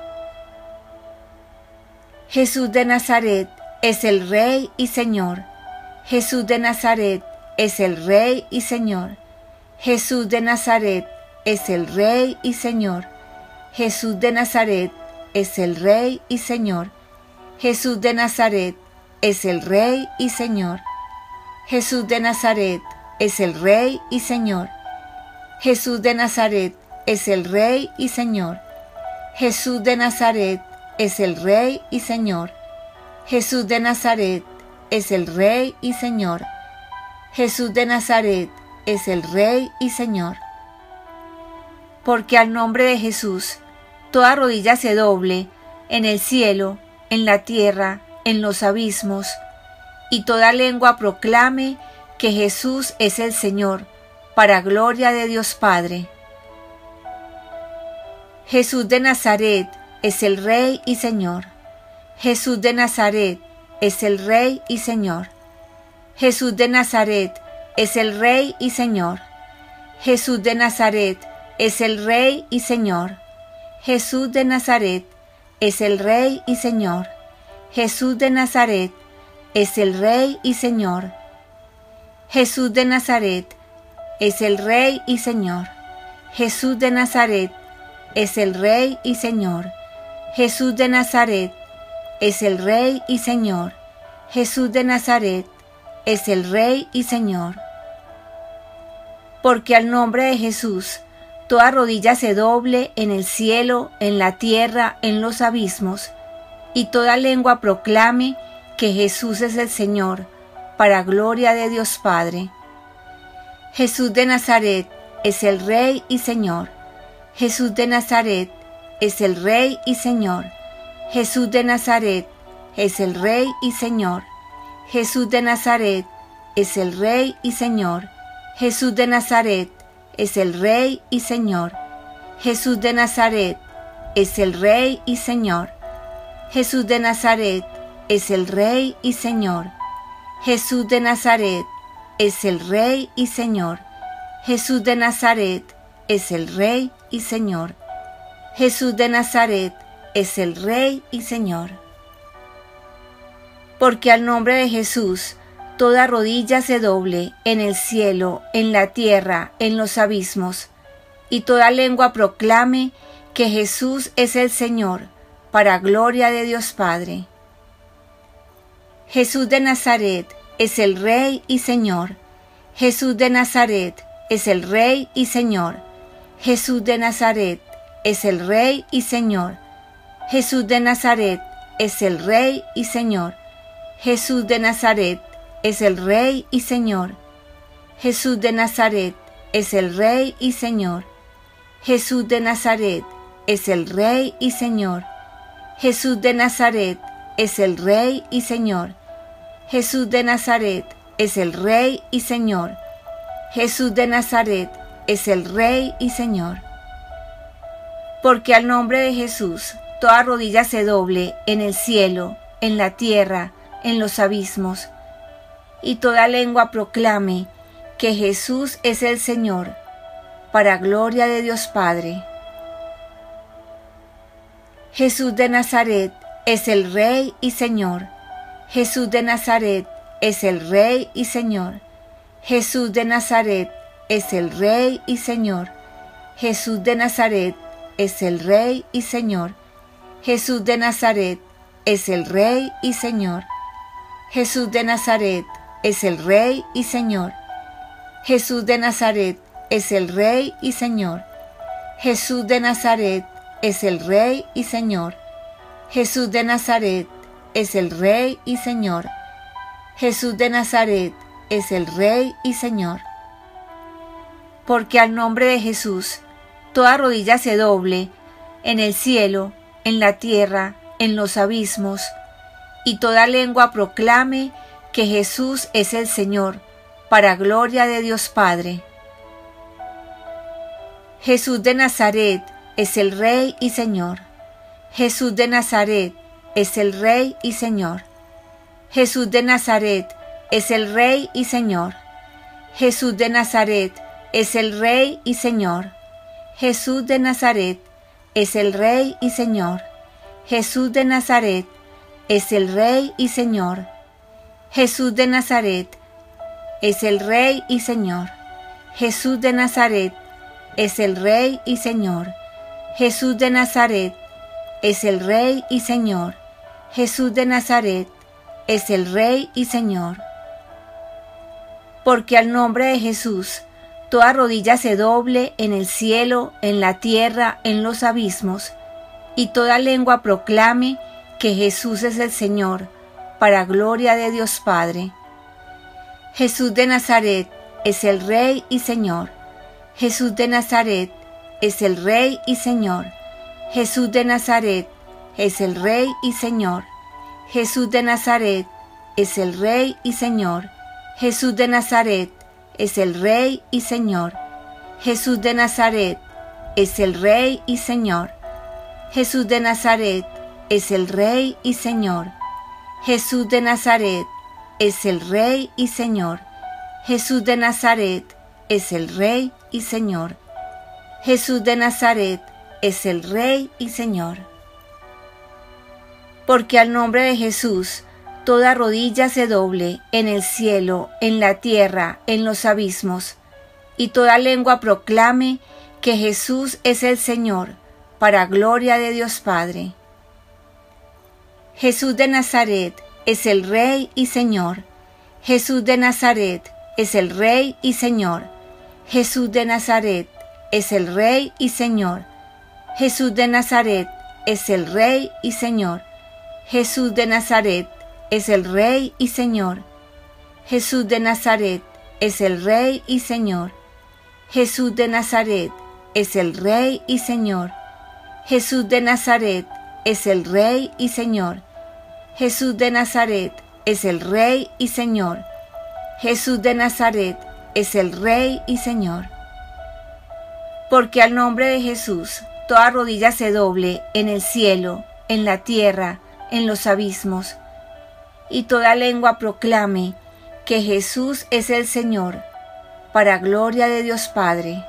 Jesús de Nazaret es el Rey y Señor. Jesús de Nazaret es el Rey y Señor. Jesús de Nazaret es el Rey y Señor. Jesús de Nazaret es el Rey y Señor. Jesús de Nazaret es el Rey y Señor. Jesús de Nazaret es el Rey y Señor. Jesús de Nazaret es el Rey y Señor. Jesús de Nazaret es el Rey y Señor. Jesús de Nazaret es el Rey y Señor. Jesús de Nazaret es el Rey y Señor. Porque al nombre de Jesús toda rodilla se doble en el cielo, en la tierra, en los abismos, y toda lengua proclame que Jesús es el Señor, para gloria de Dios Padre. Jesús de Nazaret es el Rey y Señor. Jesús de Nazaret es el Rey y Señor. Jesús de Nazaret es el Rey y Señor. Jesús de Nazaret es el Rey y Señor. Jesús de Nazaret es el Rey y Señor. Jesús de Nazaret es el Rey y Señor. Jesús de Nazaret es el Rey y Señor. Jesús de Nazaret es el Rey y Señor. Jesús de Nazaret es el Rey y Señor. Jesús de Nazaret es el Rey y Señor. Porque al nombre de Jesús toda rodilla se doble en el cielo, en la tierra, en los abismos, y toda lengua proclame que Jesús es el Señor, para gloria de Dios Padre. Jesús de Nazaret es el Rey y Señor. Jesús de Nazaret es el Rey y Señor. Jesús de Nazaret es el Rey y Señor. Jesús de Nazaret es el Rey y Señor. Jesús de Nazaret es el Rey y Señor. Jesús de Nazaret es el Rey y Señor. Jesús de Nazaret es el Rey y Señor. Jesús de Nazaret es el Rey y Señor. Jesús de Nazaret es el Rey y Señor. Jesús de Nazaret es el Rey y Señor. Porque al nombre de Jesús toda rodilla se doble en el cielo, en la tierra, en los abismos, y toda lengua proclame que Jesús es el Señor, para gloria de Dios Padre. Jesús de Nazaret es el Rey y Señor. Jesús de Nazaret es el Rey y Señor. Jesús de Nazaret es el Rey y Señor. Jesús de Nazaret es el Rey y Señor. Jesús de Nazaret es el Rey y Señor. Jesús de Nazaret es el Rey y Señor. Jesús de Nazaret es el Rey y Señor. Jesús de Nazaret es el Rey y Señor. Jesús de Nazaret es el Rey y Señor. Jesús de Nazaret es el Rey y Señor. Porque al nombre de Jesús toda rodilla se doble en el cielo, en la tierra, en los abismos, y toda lengua proclame que Jesús es el Señor, para gloria de Dios Padre. Jesús de Nazaret es el Rey y Señor. Jesús de Nazaret es el Rey y Señor. Jesús de Nazaret es el Rey y Señor. Jesús de Nazaret es el Rey y Señor. Jesús de Nazaret es el Rey y Señor. Jesús de Nazaret es el Rey y Señor. Jesús de Nazaret es el Rey y Señor. Jesús de Nazaret es el Rey y Señor. Jesús de Nazaret es el Rey y Señor. Jesús de Nazaret es el Rey y Señor. Porque al nombre de Jesús toda rodilla se doble en el cielo, en la tierra, en los abismos, y toda lengua proclame que Jesús es el Señor, para gloria de Dios Padre. Jesús de Nazaret es el Rey y Señor. Jesús de Nazaret es el Rey y Señor. Jesús de Nazaret es el Rey y Señor. Jesús de Nazaret es el Rey y Señor. Jesús de Nazaret es el Rey y Señor. Jesús de Nazaret es el Rey y Señor. Jesús de Nazaret es el Rey y Señor. Jesús de Nazaret es el Rey y Señor. Jesús de Nazaret es el Rey y Señor. Jesús de Nazaret es el Rey y Señor. Porque al nombre de Jesús toda rodilla se doble en el cielo, en la tierra, en los abismos, y toda lengua proclame que Jesús es el Señor, para gloria de Dios Padre. Jesús de Nazaret es el Rey y Señor. Jesús de Nazaret es el Rey y Señor. Jesús de Nazaret es el Rey y Señor. Jesús de Nazaret es el Rey y Señor. Jesús de Nazaret es el Rey y Señor. Jesús de Nazaret es el Rey y Señor. Jesús de Nazaret es el Rey y Señor. Jesús de Nazaret es el Rey y Señor. Jesús de Nazaret es el Rey y Señor. Jesús de Nazaret es el Rey y Señor. Porque al nombre de Jesús toda rodilla se doble en el cielo, en la tierra, en los abismos, y toda lengua proclame que Jesús es el Señor, para gloria de Dios Padre. Jesús de Nazaret es el Rey y Señor. Jesús de Nazaret es el Rey y Señor. Jesús de Nazaret es el Rey y Señor. Jesús de Nazaret es el Rey y Señor. Jesús de Nazaret es el Rey y Señor. Jesús de Nazaret es el Rey y Señor. Jesús de Nazaret es el Rey y Señor. Jesús de Nazaret es el Rey y Señor. Jesús de Nazaret es el Rey y Señor. Jesús de Nazaret es el Rey y Señor. Porque al nombre de Jesús toda rodilla se doble en el cielo, en la tierra, en los abismos, y toda lengua proclame que Jesús es el Señor, para gloria de Dios Padre.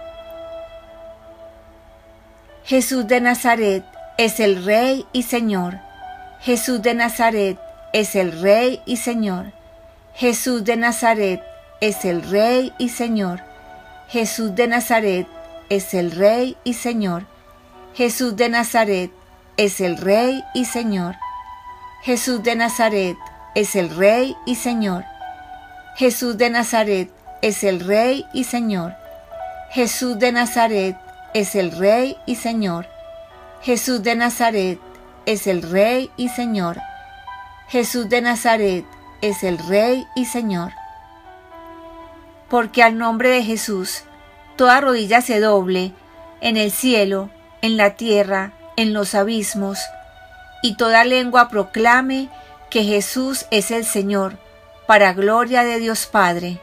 Jesús de Nazaret es el Rey y Señor. Jesús de Nazaret es el Rey y Señor. Jesús de Nazaret es el Rey y Señor. Jesús de Nazaret es el Rey y Señor. Jesús de Nazaret es el Rey y Señor. Jesús de Nazaret es el Rey y Señor. Jesús de Nazaret es el Rey y Señor. Jesús de Nazaret es el Rey y Señor. Jesús de Nazaret es el Rey y Señor. Jesús de Nazaret es el Rey y Señor. Porque al nombre de Jesús toda rodilla se doble en el cielo, en la tierra, en los abismos, y toda lengua proclame que Jesús es el Señor, para gloria de Dios Padre.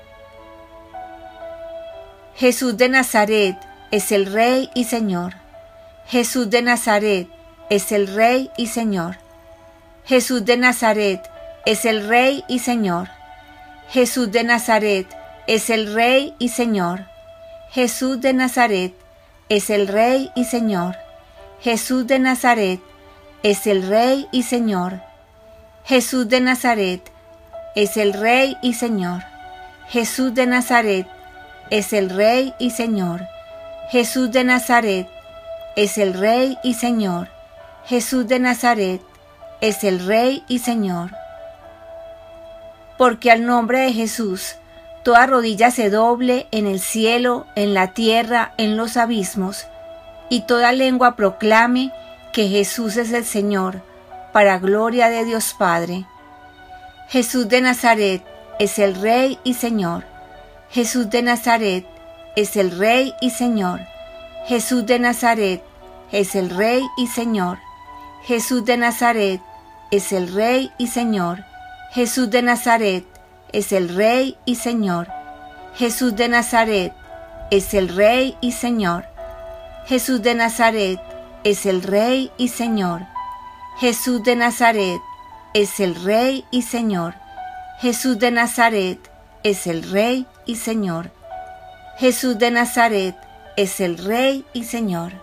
Jesús de Nazaret es el Rey y Señor. Jesús de Nazaret es el Rey y Señor. Jesús de Nazaret es el Rey y Señor. Jesús de Nazaret es el Rey y Señor. Jesús de Nazaret es el Rey y Señor. Jesús de Nazaret es el Rey y Señor. Jesús de Nazaret es el Rey y Señor. Jesús de Nazaret es el Rey y Señor. Jesús de Nazaret es el Rey y Señor. Jesús de Nazaret es el Rey y Señor. Porque al nombre de Jesús toda rodilla se doble en el cielo, en la tierra, en los abismos, y toda lengua proclame que Jesús es el Señor, para gloria de Dios Padre. Jesús de Nazaret es el Rey y Señor. Jesús de Nazaret es el Rey y Señor. Jesús de Nazaret es el Rey y Señor. Jesús de Nazaret es el Rey y Señor. Jesús de Nazaret es el Rey y Señor. Jesús de Nazaret es el Rey y Señor. Jesús de Nazaret es el Rey y Señor. Jesús de Nazaret es el Rey y Señor. Jesús de Nazaret es el Rey y Señor. Jesús de Nazaret es el Rey y Señor.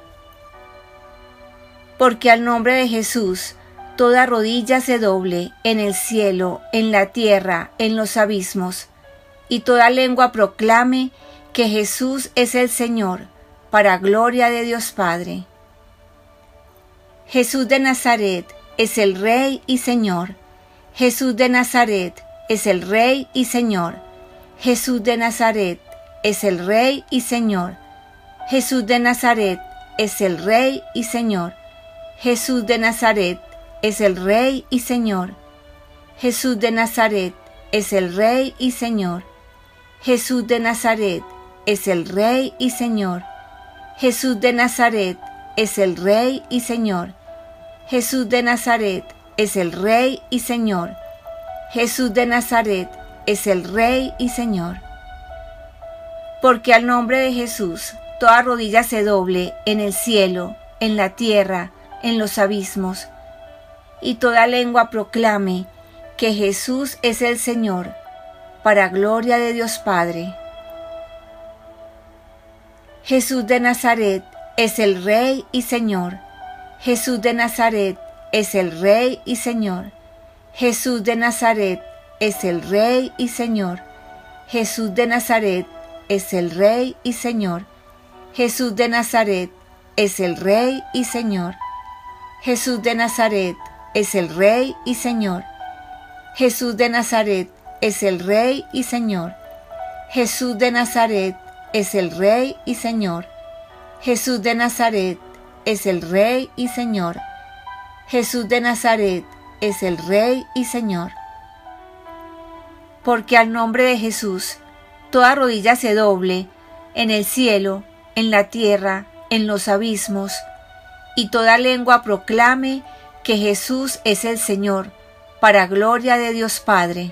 Porque al nombre de Jesús toda rodilla se doble en el cielo, en la tierra, en los abismos, y toda lengua proclame que Jesús es el Señor, para gloria de Dios Padre. Jesús de Nazaret es el Rey y Señor. Jesús de Nazaret es el Rey y Señor. Jesús de Nazaret es el Rey y Señor. Jesús de Nazaret es el Rey y Señor. Jesús de Nazaret es el Rey y Señor. Jesús de Nazaret es el Rey y Señor. Jesús de Nazaret es el Rey y Señor. Jesús de Nazaret es el Rey y Señor. Jesús de Nazaret es el Rey y Señor. Jesús de Nazaret es el Rey y Señor. Porque al nombre de Jesús toda rodilla se doble en el cielo, en la tierra, en los abismos, y toda lengua proclame que Jesús es el Señor, para gloria de Dios Padre. Jesús de Nazaret es el Rey y Señor. Jesús de Nazaret es el Rey y Señor. Jesús de Nazaret es el Rey y Señor. Jesús de Nazaret es el Rey y Señor. Jesús de Nazaret es el Rey y Señor. Jesús de Nazaret es el Rey y Señor. Jesús de Nazaret es el Rey y Señor. Jesús de Nazaret es el Rey y Señor. Jesús de Nazaret es el Rey y Señor. Jesús de Nazaret es el Rey y Señor. Porque al nombre de Jesús toda rodilla se doble en el cielo, en la tierra, en los abismos, y toda lengua proclame que Jesús es el Señor, para gloria de Dios Padre.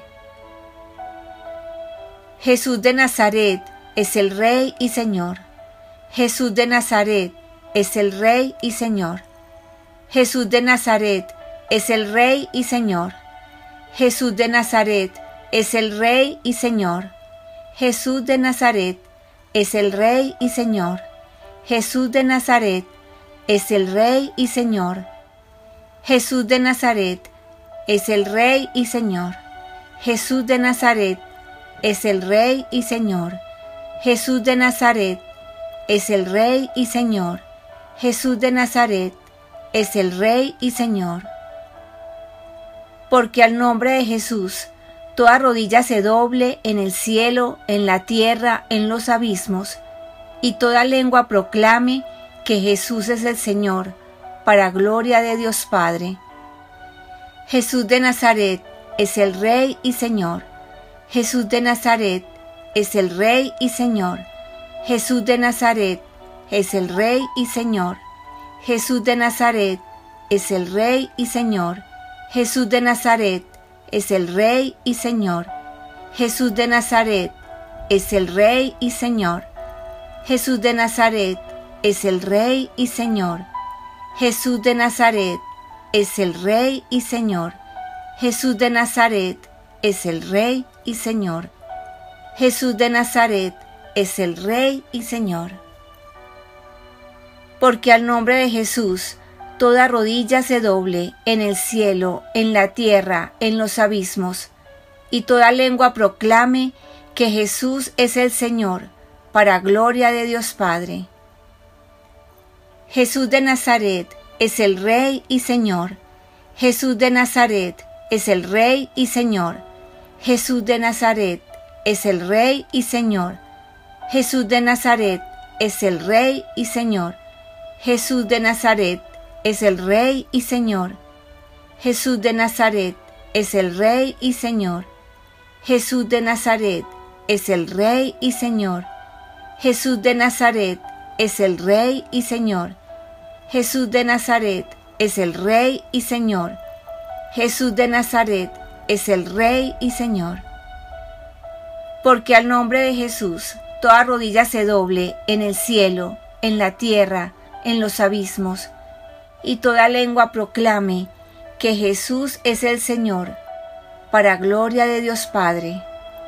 Jesús de Nazaret es el Rey y Señor. Jesús de Nazaret es el Rey y Señor. Jesús de Nazaret es el Rey y Señor. Jesús de Nazaret es el Rey y Señor. Jesús de Nazaret es el Rey y Señor. Jesús de Nazaret es el Rey y Señor. Jesús de Nazaret es el Rey y Señor. Jesús de Nazaret es el Rey y Señor. Jesús de Nazaret es el Rey y Señor. Jesús de Nazaret es el Rey y Señor. Porque al nombre de Jesús toda rodilla se doble en el cielo, en la tierra, en los abismos, y toda lengua proclame que Jesús es el Señor, para gloria de Dios Padre. Jesús de Nazaret es el Rey y Señor. Jesús de Nazaret es el Rey y Señor. Jesús de Nazaret es el Rey y Señor. Jesús de Nazaret es el Rey y Señor. Jesús de Nazaret es el Rey y Señor. Jesús de Nazaret es el Rey y Señor. Jesús de Nazaret es el Rey y Señor. Jesús de Nazaret es el Rey y Señor. Jesús de Nazaret es el Rey y Señor. Jesús de Nazaret es el Rey y Señor. Porque al nombre de Jesús toda rodilla se doble en el cielo, en la tierra, en los abismos, y toda lengua proclame que Jesús es el Señor, para gloria de Dios Padre. Jesús de Nazaret es el Rey y Señor. Jesús de Nazaret es el Rey y Señor. Jesús de Nazaret es el Rey y Señor. Jesús de Nazaret es el Rey y Señor. Jesús de Nazaret es el Rey y Señor. Jesús de Nazaret es el Rey y Señor. Jesús de Nazaret es el Rey y Señor. Jesús de Nazaret es el Rey y Señor. Jesús de Nazaret es el Rey y Señor. Jesús de Nazaret es el Rey y Señor. Porque al nombre de Jesús toda rodilla se doble en el cielo, en la tierra, en los abismos, y toda lengua proclame que Jesús es el Señor, para gloria de Dios Padre.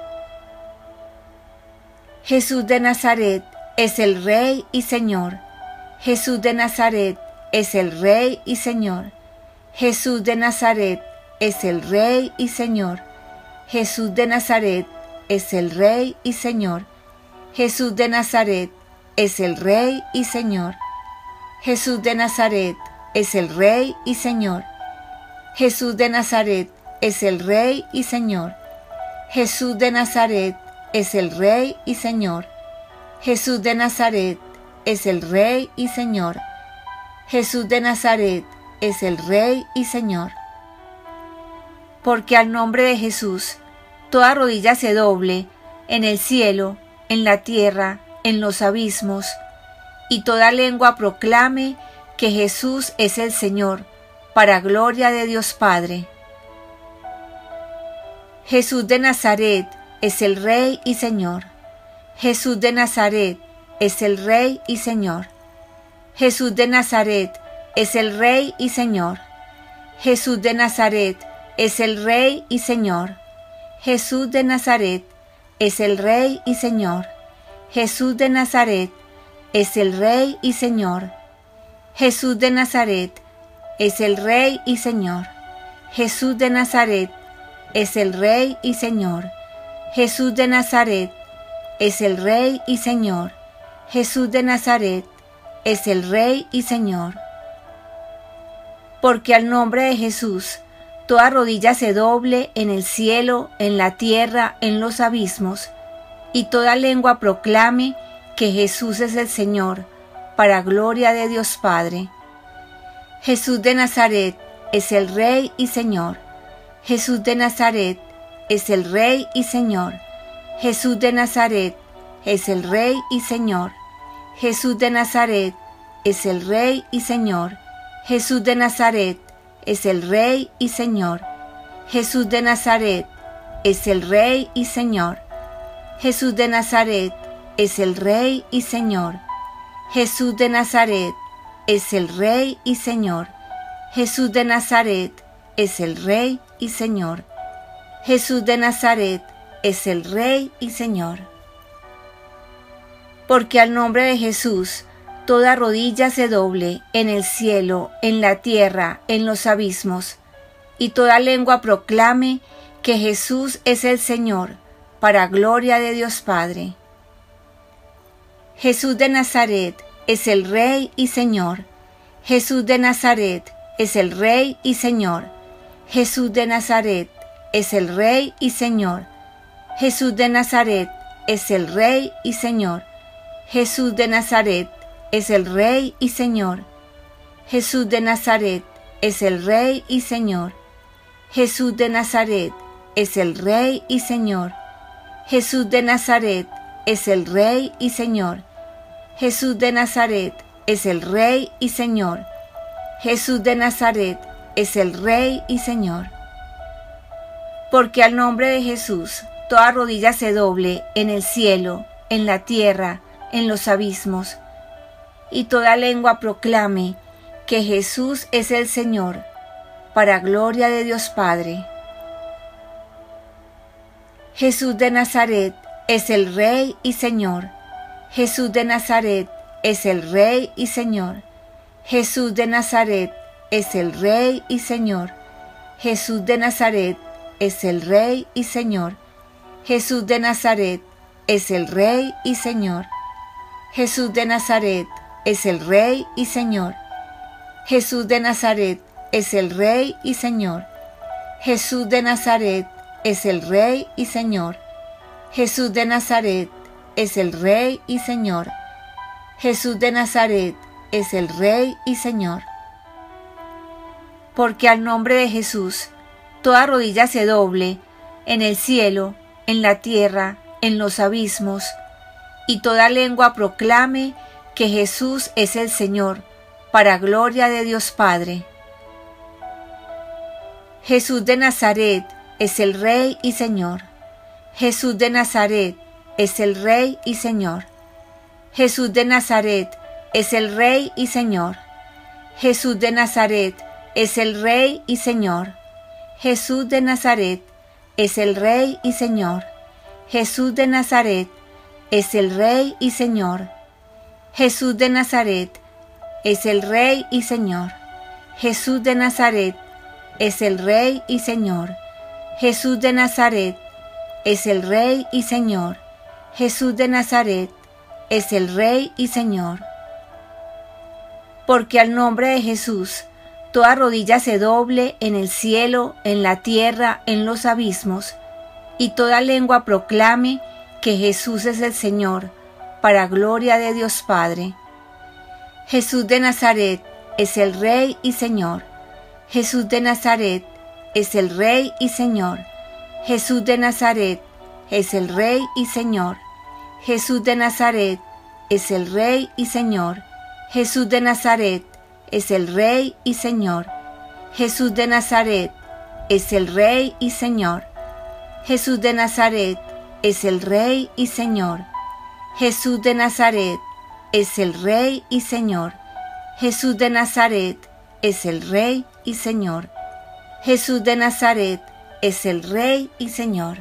Jesús de Nazaret es el Rey y Señor. Jesús de Nazaret es el Rey y Señor. Jesús de Nazaret es el Rey y Señor. Jesús de Nazaret es el Rey y Señor. Jesús de Nazaret es el Rey y Señor. Jesús de Nazaret es el Rey y Señor. Jesús de Nazaret es el Rey y Señor. Jesús de Nazaret es el Rey y Señor. Jesús de Nazaret es el Rey y Señor. Jesús de Nazaret es el Rey y Señor. Porque al nombre de Jesús toda rodilla se doble en el cielo, en la tierra, en los abismos, y toda lengua proclame que Jesús es el Señor, para gloria de Dios Padre. Jesús de Nazaret es el Rey y Señor. Jesús de Nazaret es el Rey y Señor. Jesús de Nazaret es el Rey y Señor. Jesús de Nazaret es el Rey y Señor. Jesús de Nazaret es el Rey y Señor. Jesús de Nazaret es el Rey y Señor. Jesús de Nazaret es el Rey y Señor. Jesús de Nazaret es el Rey y Señor. Jesús de Nazaret es el Rey y Señor. Jesús de Nazaret es el Rey y Señor. Porque al nombre de Jesús toda rodilla se doble en el cielo, en la tierra, en los abismos, y toda lengua proclame que Jesús es el Señor, para gloria de Dios Padre. Jesús de Nazaret es el Rey y Señor. Jesús de Nazaret es el Rey y Señor. Jesús de Nazaret es el Rey y Señor. Jesús de Nazaret es el Rey y Señor. Jesús de Nazaret es el Rey y Señor. Jesús de Nazaret es el Rey y Señor. Jesús de Nazaret es el Rey y Señor. Jesús de Nazaret es el Rey y Señor. Jesús de Nazaret es el Rey y Señor. Jesús de Nazaret es el Rey y Señor. Porque al nombre de Jesús toda rodilla se doble en el cielo, en la tierra, en los abismos, y toda lengua proclame que Jesús es el Señor, para gloria de Dios Padre. Jesús de Nazaret es el Rey y Señor. Jesús de Nazaret es el Rey y Señor. Jesús de Nazaret es el Rey y Señor. Jesús de Nazaret es el Rey y Señor. Jesús de Nazaret es el Rey y Señor. Jesús de Nazaret es el Rey y Señor. Jesús de Nazaret es el Rey y Señor. Jesús de Nazaret es el Rey y Señor. Jesús de Nazaret es el Rey y Señor. Jesús de Nazaret es el Rey y Señor. Porque al nombre de Jesús toda rodilla se doble en el cielo, en la tierra, en los abismos, y toda lengua proclame que Jesús es el Señor, para gloria de Dios Padre. Jesús de Nazaret es el Rey y Señor. Jesús de Nazaret es el Rey y Señor. Jesús de Nazaret es el Rey y Señor. Jesús de Nazaret es el Rey y Señor. Jesús de Nazaret es el Rey y Señor. Jesús de Nazaret es el Rey y Señor. Jesús de Nazaret es el Rey y Señor. Jesús de Nazaret es el Rey y Señor. Jesús de Nazaret es el Rey y Señor. Jesús de Nazaret es el Rey y Señor. Porque al nombre de Jesús toda rodilla se doble en el cielo, en la tierra, en los abismos, y toda lengua proclame que Jesús es el Señor, para gloria de Dios Padre. Jesús de Nazaret es el Rey y Señor. Jesús de Nazaret es el Rey y Señor. Jesús de Nazaret es el Rey y Señor. Jesús de Nazaret es el Rey y Señor. Jesús de Nazaret es el Rey y Señor. Jesús de Nazaret es el Rey y Señor. Jesús de Nazaret es el Rey y Señor. Jesús de Nazaret es el Rey y Señor. Jesús de Nazaret es el Rey y Señor. Jesús de Nazaret es el Rey y Señor. Porque al nombre de Jesús toda rodilla se doble en el cielo, en la tierra, en los abismos, y toda lengua proclame que Jesús es el Señor, para gloria de Dios Padre. Jesús de Nazaret es el Rey y Señor. Jesús de Nazaret es el Rey y Señor. Jesús de Nazaret es el Rey y Señor. Jesús de Nazaret es el Rey y Señor. Jesús de Nazaret es el Rey y Señor. Jesús de Nazaret es el Rey y Señor. Jesús de Nazaret es el Rey y Señor. Jesús de Nazaret es el Rey y Señor. Jesús de Nazaret es el Rey y Señor. Jesús de Nazaret es el Rey y Señor.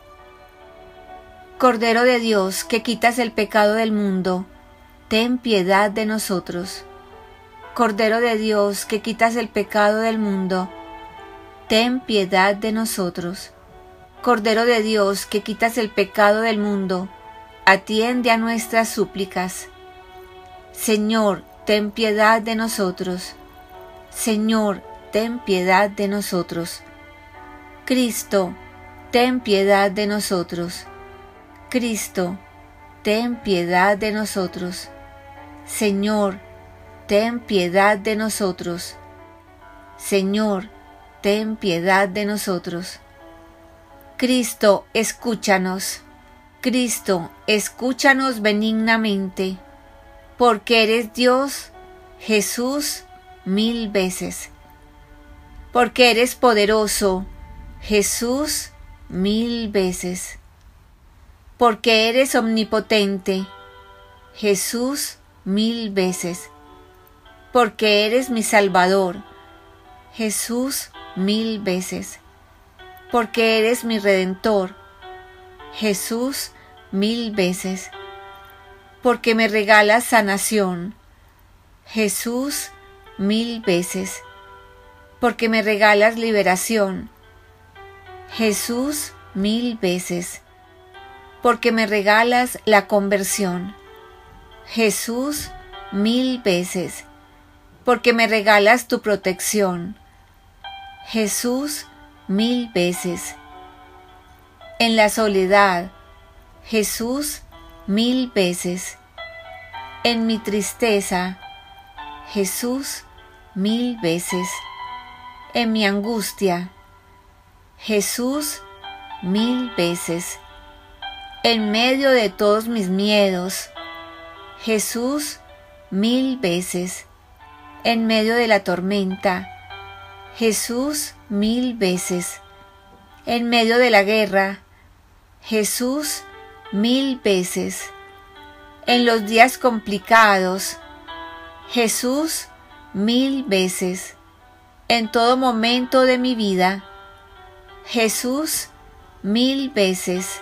Cordero de Dios, que quitas el pecado del mundo, ten piedad de nosotros. Cordero de Dios, que quitas el pecado del mundo, ten piedad de nosotros. Cordero de Dios, que quitas el pecado del mundo, atiende a nuestras súplicas. Señor, ten piedad de nosotros. Señor, ten piedad de nosotros. Cristo, ten piedad de nosotros. Cristo, ten piedad de nosotros. Señor, ten piedad de nosotros. Señor, ten piedad de nosotros. Cristo, escúchanos. Cristo, escúchanos benignamente, porque eres Dios, Jesús, mil veces. Porque eres poderoso, Jesús, mil veces. Porque eres omnipotente, Jesús, mil veces. Porque eres mi Salvador, Jesús, mil veces. Porque eres mi Redentor, Jesús, mil veces. Porque me regalas sanación, Jesús, mil veces. Porque me regalas liberación, Jesús, mil veces. Porque me regalas la conversión, Jesús, mil veces. Porque me regalas tu protección, Jesús, mil veces. En la soledad, Jesús, mil veces. En mi tristeza, Jesús, mil veces. En mi angustia, Jesús, mil veces. En medio de todos mis miedos, Jesús, mil veces. En medio de la tormenta, Jesús, mil veces. En medio de la guerra, Jesús, mil veces. En los días complicados, Jesús, mil veces. En todo momento de mi vida, Jesús, mil veces.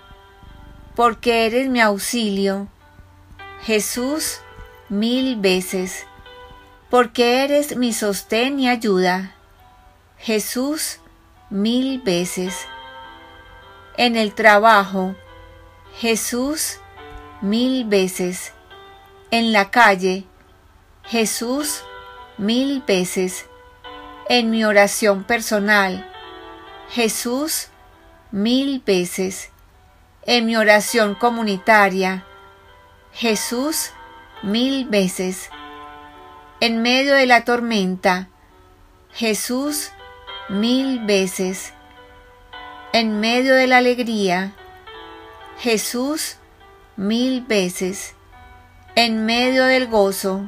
Porque eres mi auxilio, Jesús, mil veces. Porque eres mi sostén y ayuda, Jesús, mil veces. En el trabajo, Jesús, mil veces. En la calle, Jesús, mil veces. En mi oración personal, Jesús, mil veces. En mi oración comunitaria, Jesús, mil veces. En medio de la tormenta, Jesús, mil veces. En medio de la alegría, Jesús, mil veces. En medio del gozo,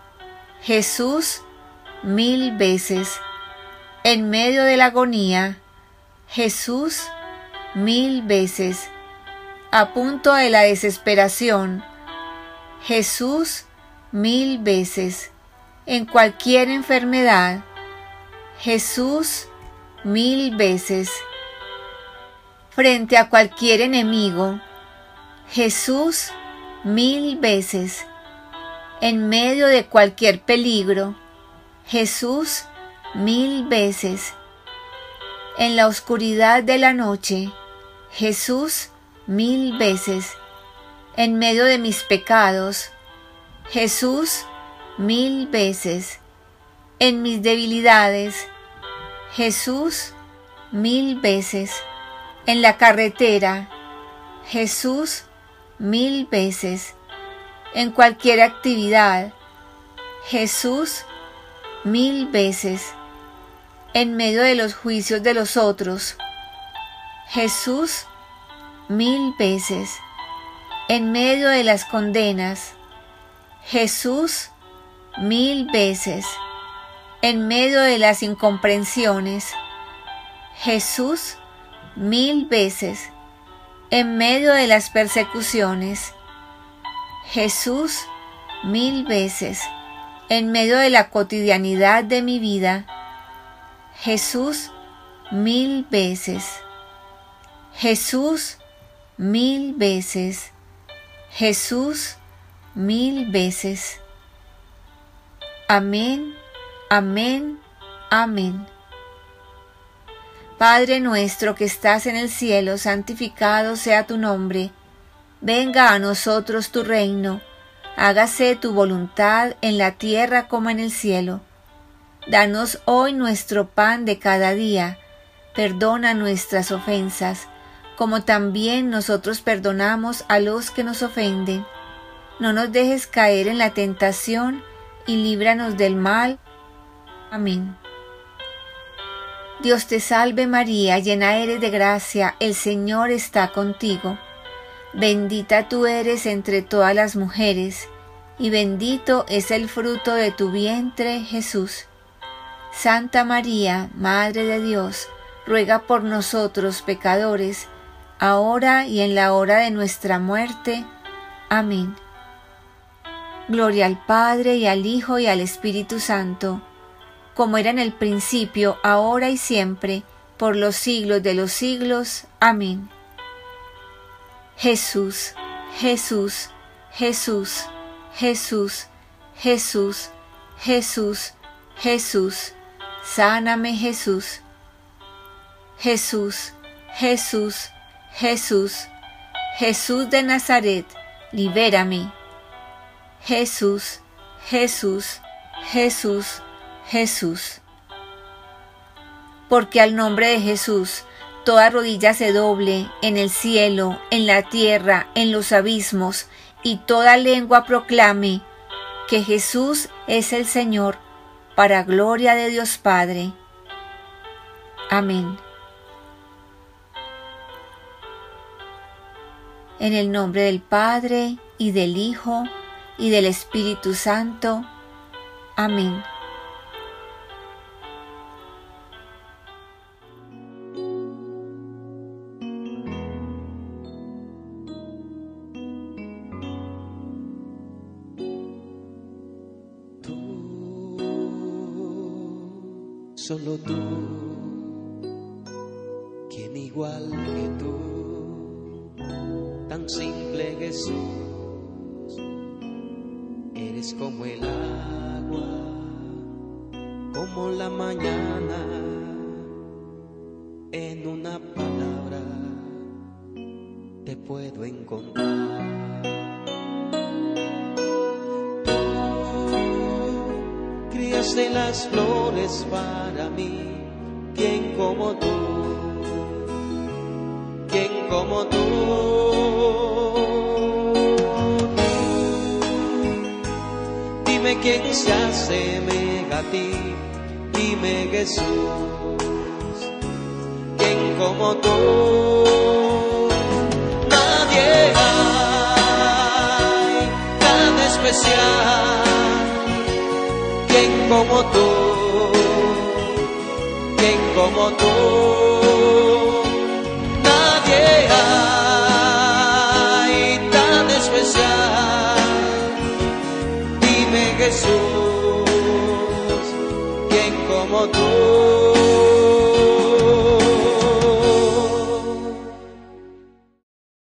Jesús, mil veces. En medio de la agonía, Jesús, mil veces. A punto de la desesperación, Jesús, mil veces. En cualquier enfermedad, Jesús, mil veces. Frente a cualquier enemigo, Jesús, mil veces. En medio de cualquier peligro, Jesús, mil veces. En la oscuridad de la noche, Jesús, mil veces. En medio de mis pecados, Jesús, mil veces. En mis debilidades, Jesús, mil veces. En la carretera, Jesús, mil veces. En cualquier actividad, Jesús, mil veces. En medio de los juicios de los otros, Jesús, mil veces. En medio de las condenas, Jesús, mil veces. En medio de las incomprensiones, Jesús, mil veces. En medio de las persecuciones, Jesús, mil veces. En medio de la cotidianidad de mi vida, Jesús, mil veces. Jesús, mil veces. Jesús, mil veces. Amén, amén, amén. Padre nuestro que estás en el cielo, santificado sea tu nombre. Venga a nosotros tu reino. Hágase tu voluntad en la tierra como en el cielo. Danos hoy nuestro pan de cada día. Perdona nuestras ofensas, como también nosotros perdonamos a los que nos ofenden. No nos dejes caer en la tentación y líbranos del mal. Amén. Dios te salve María, llena eres de gracia, el Señor está contigo. Bendita tú eres entre todas las mujeres, y bendito es el fruto de tu vientre, Jesús. Santa María, Madre de Dios, ruega por nosotros pecadores, ahora y en la hora de nuestra muerte. Amén. Gloria al Padre, y al Hijo, y al Espíritu Santo, como era en el principio, ahora y siempre, por los siglos de los siglos. Amén. Jesús, Jesús, Jesús, Jesús, Jesús, Jesús, Jesús, sáname Jesús. Jesús, Jesús, Jesús, Jesús de Nazaret, libérame. Jesús, Jesús, Jesús, Jesús. Porque al nombre de Jesús, toda rodilla se doble en el cielo, en la tierra, en los abismos, y toda lengua proclame que Jesús es el Señor, para gloria de Dios Padre. Amén. En el nombre del Padre, y del Hijo, y del Espíritu Santo. Amén. Solo tú, quien igual que tú, tan simple Jesús, eres como el agua, como la mañana, en una palabra te puedo encontrar. De las flores para mí, ¿quién como tú? ¿Quién como tú? Dime quién se asemeja a ti, dime Jesús, ¿quién como tú? Nadie hay tan especial. ¿Quién como tú? ¿Quién como tú? Nadie hay tan especial. Dime como tú.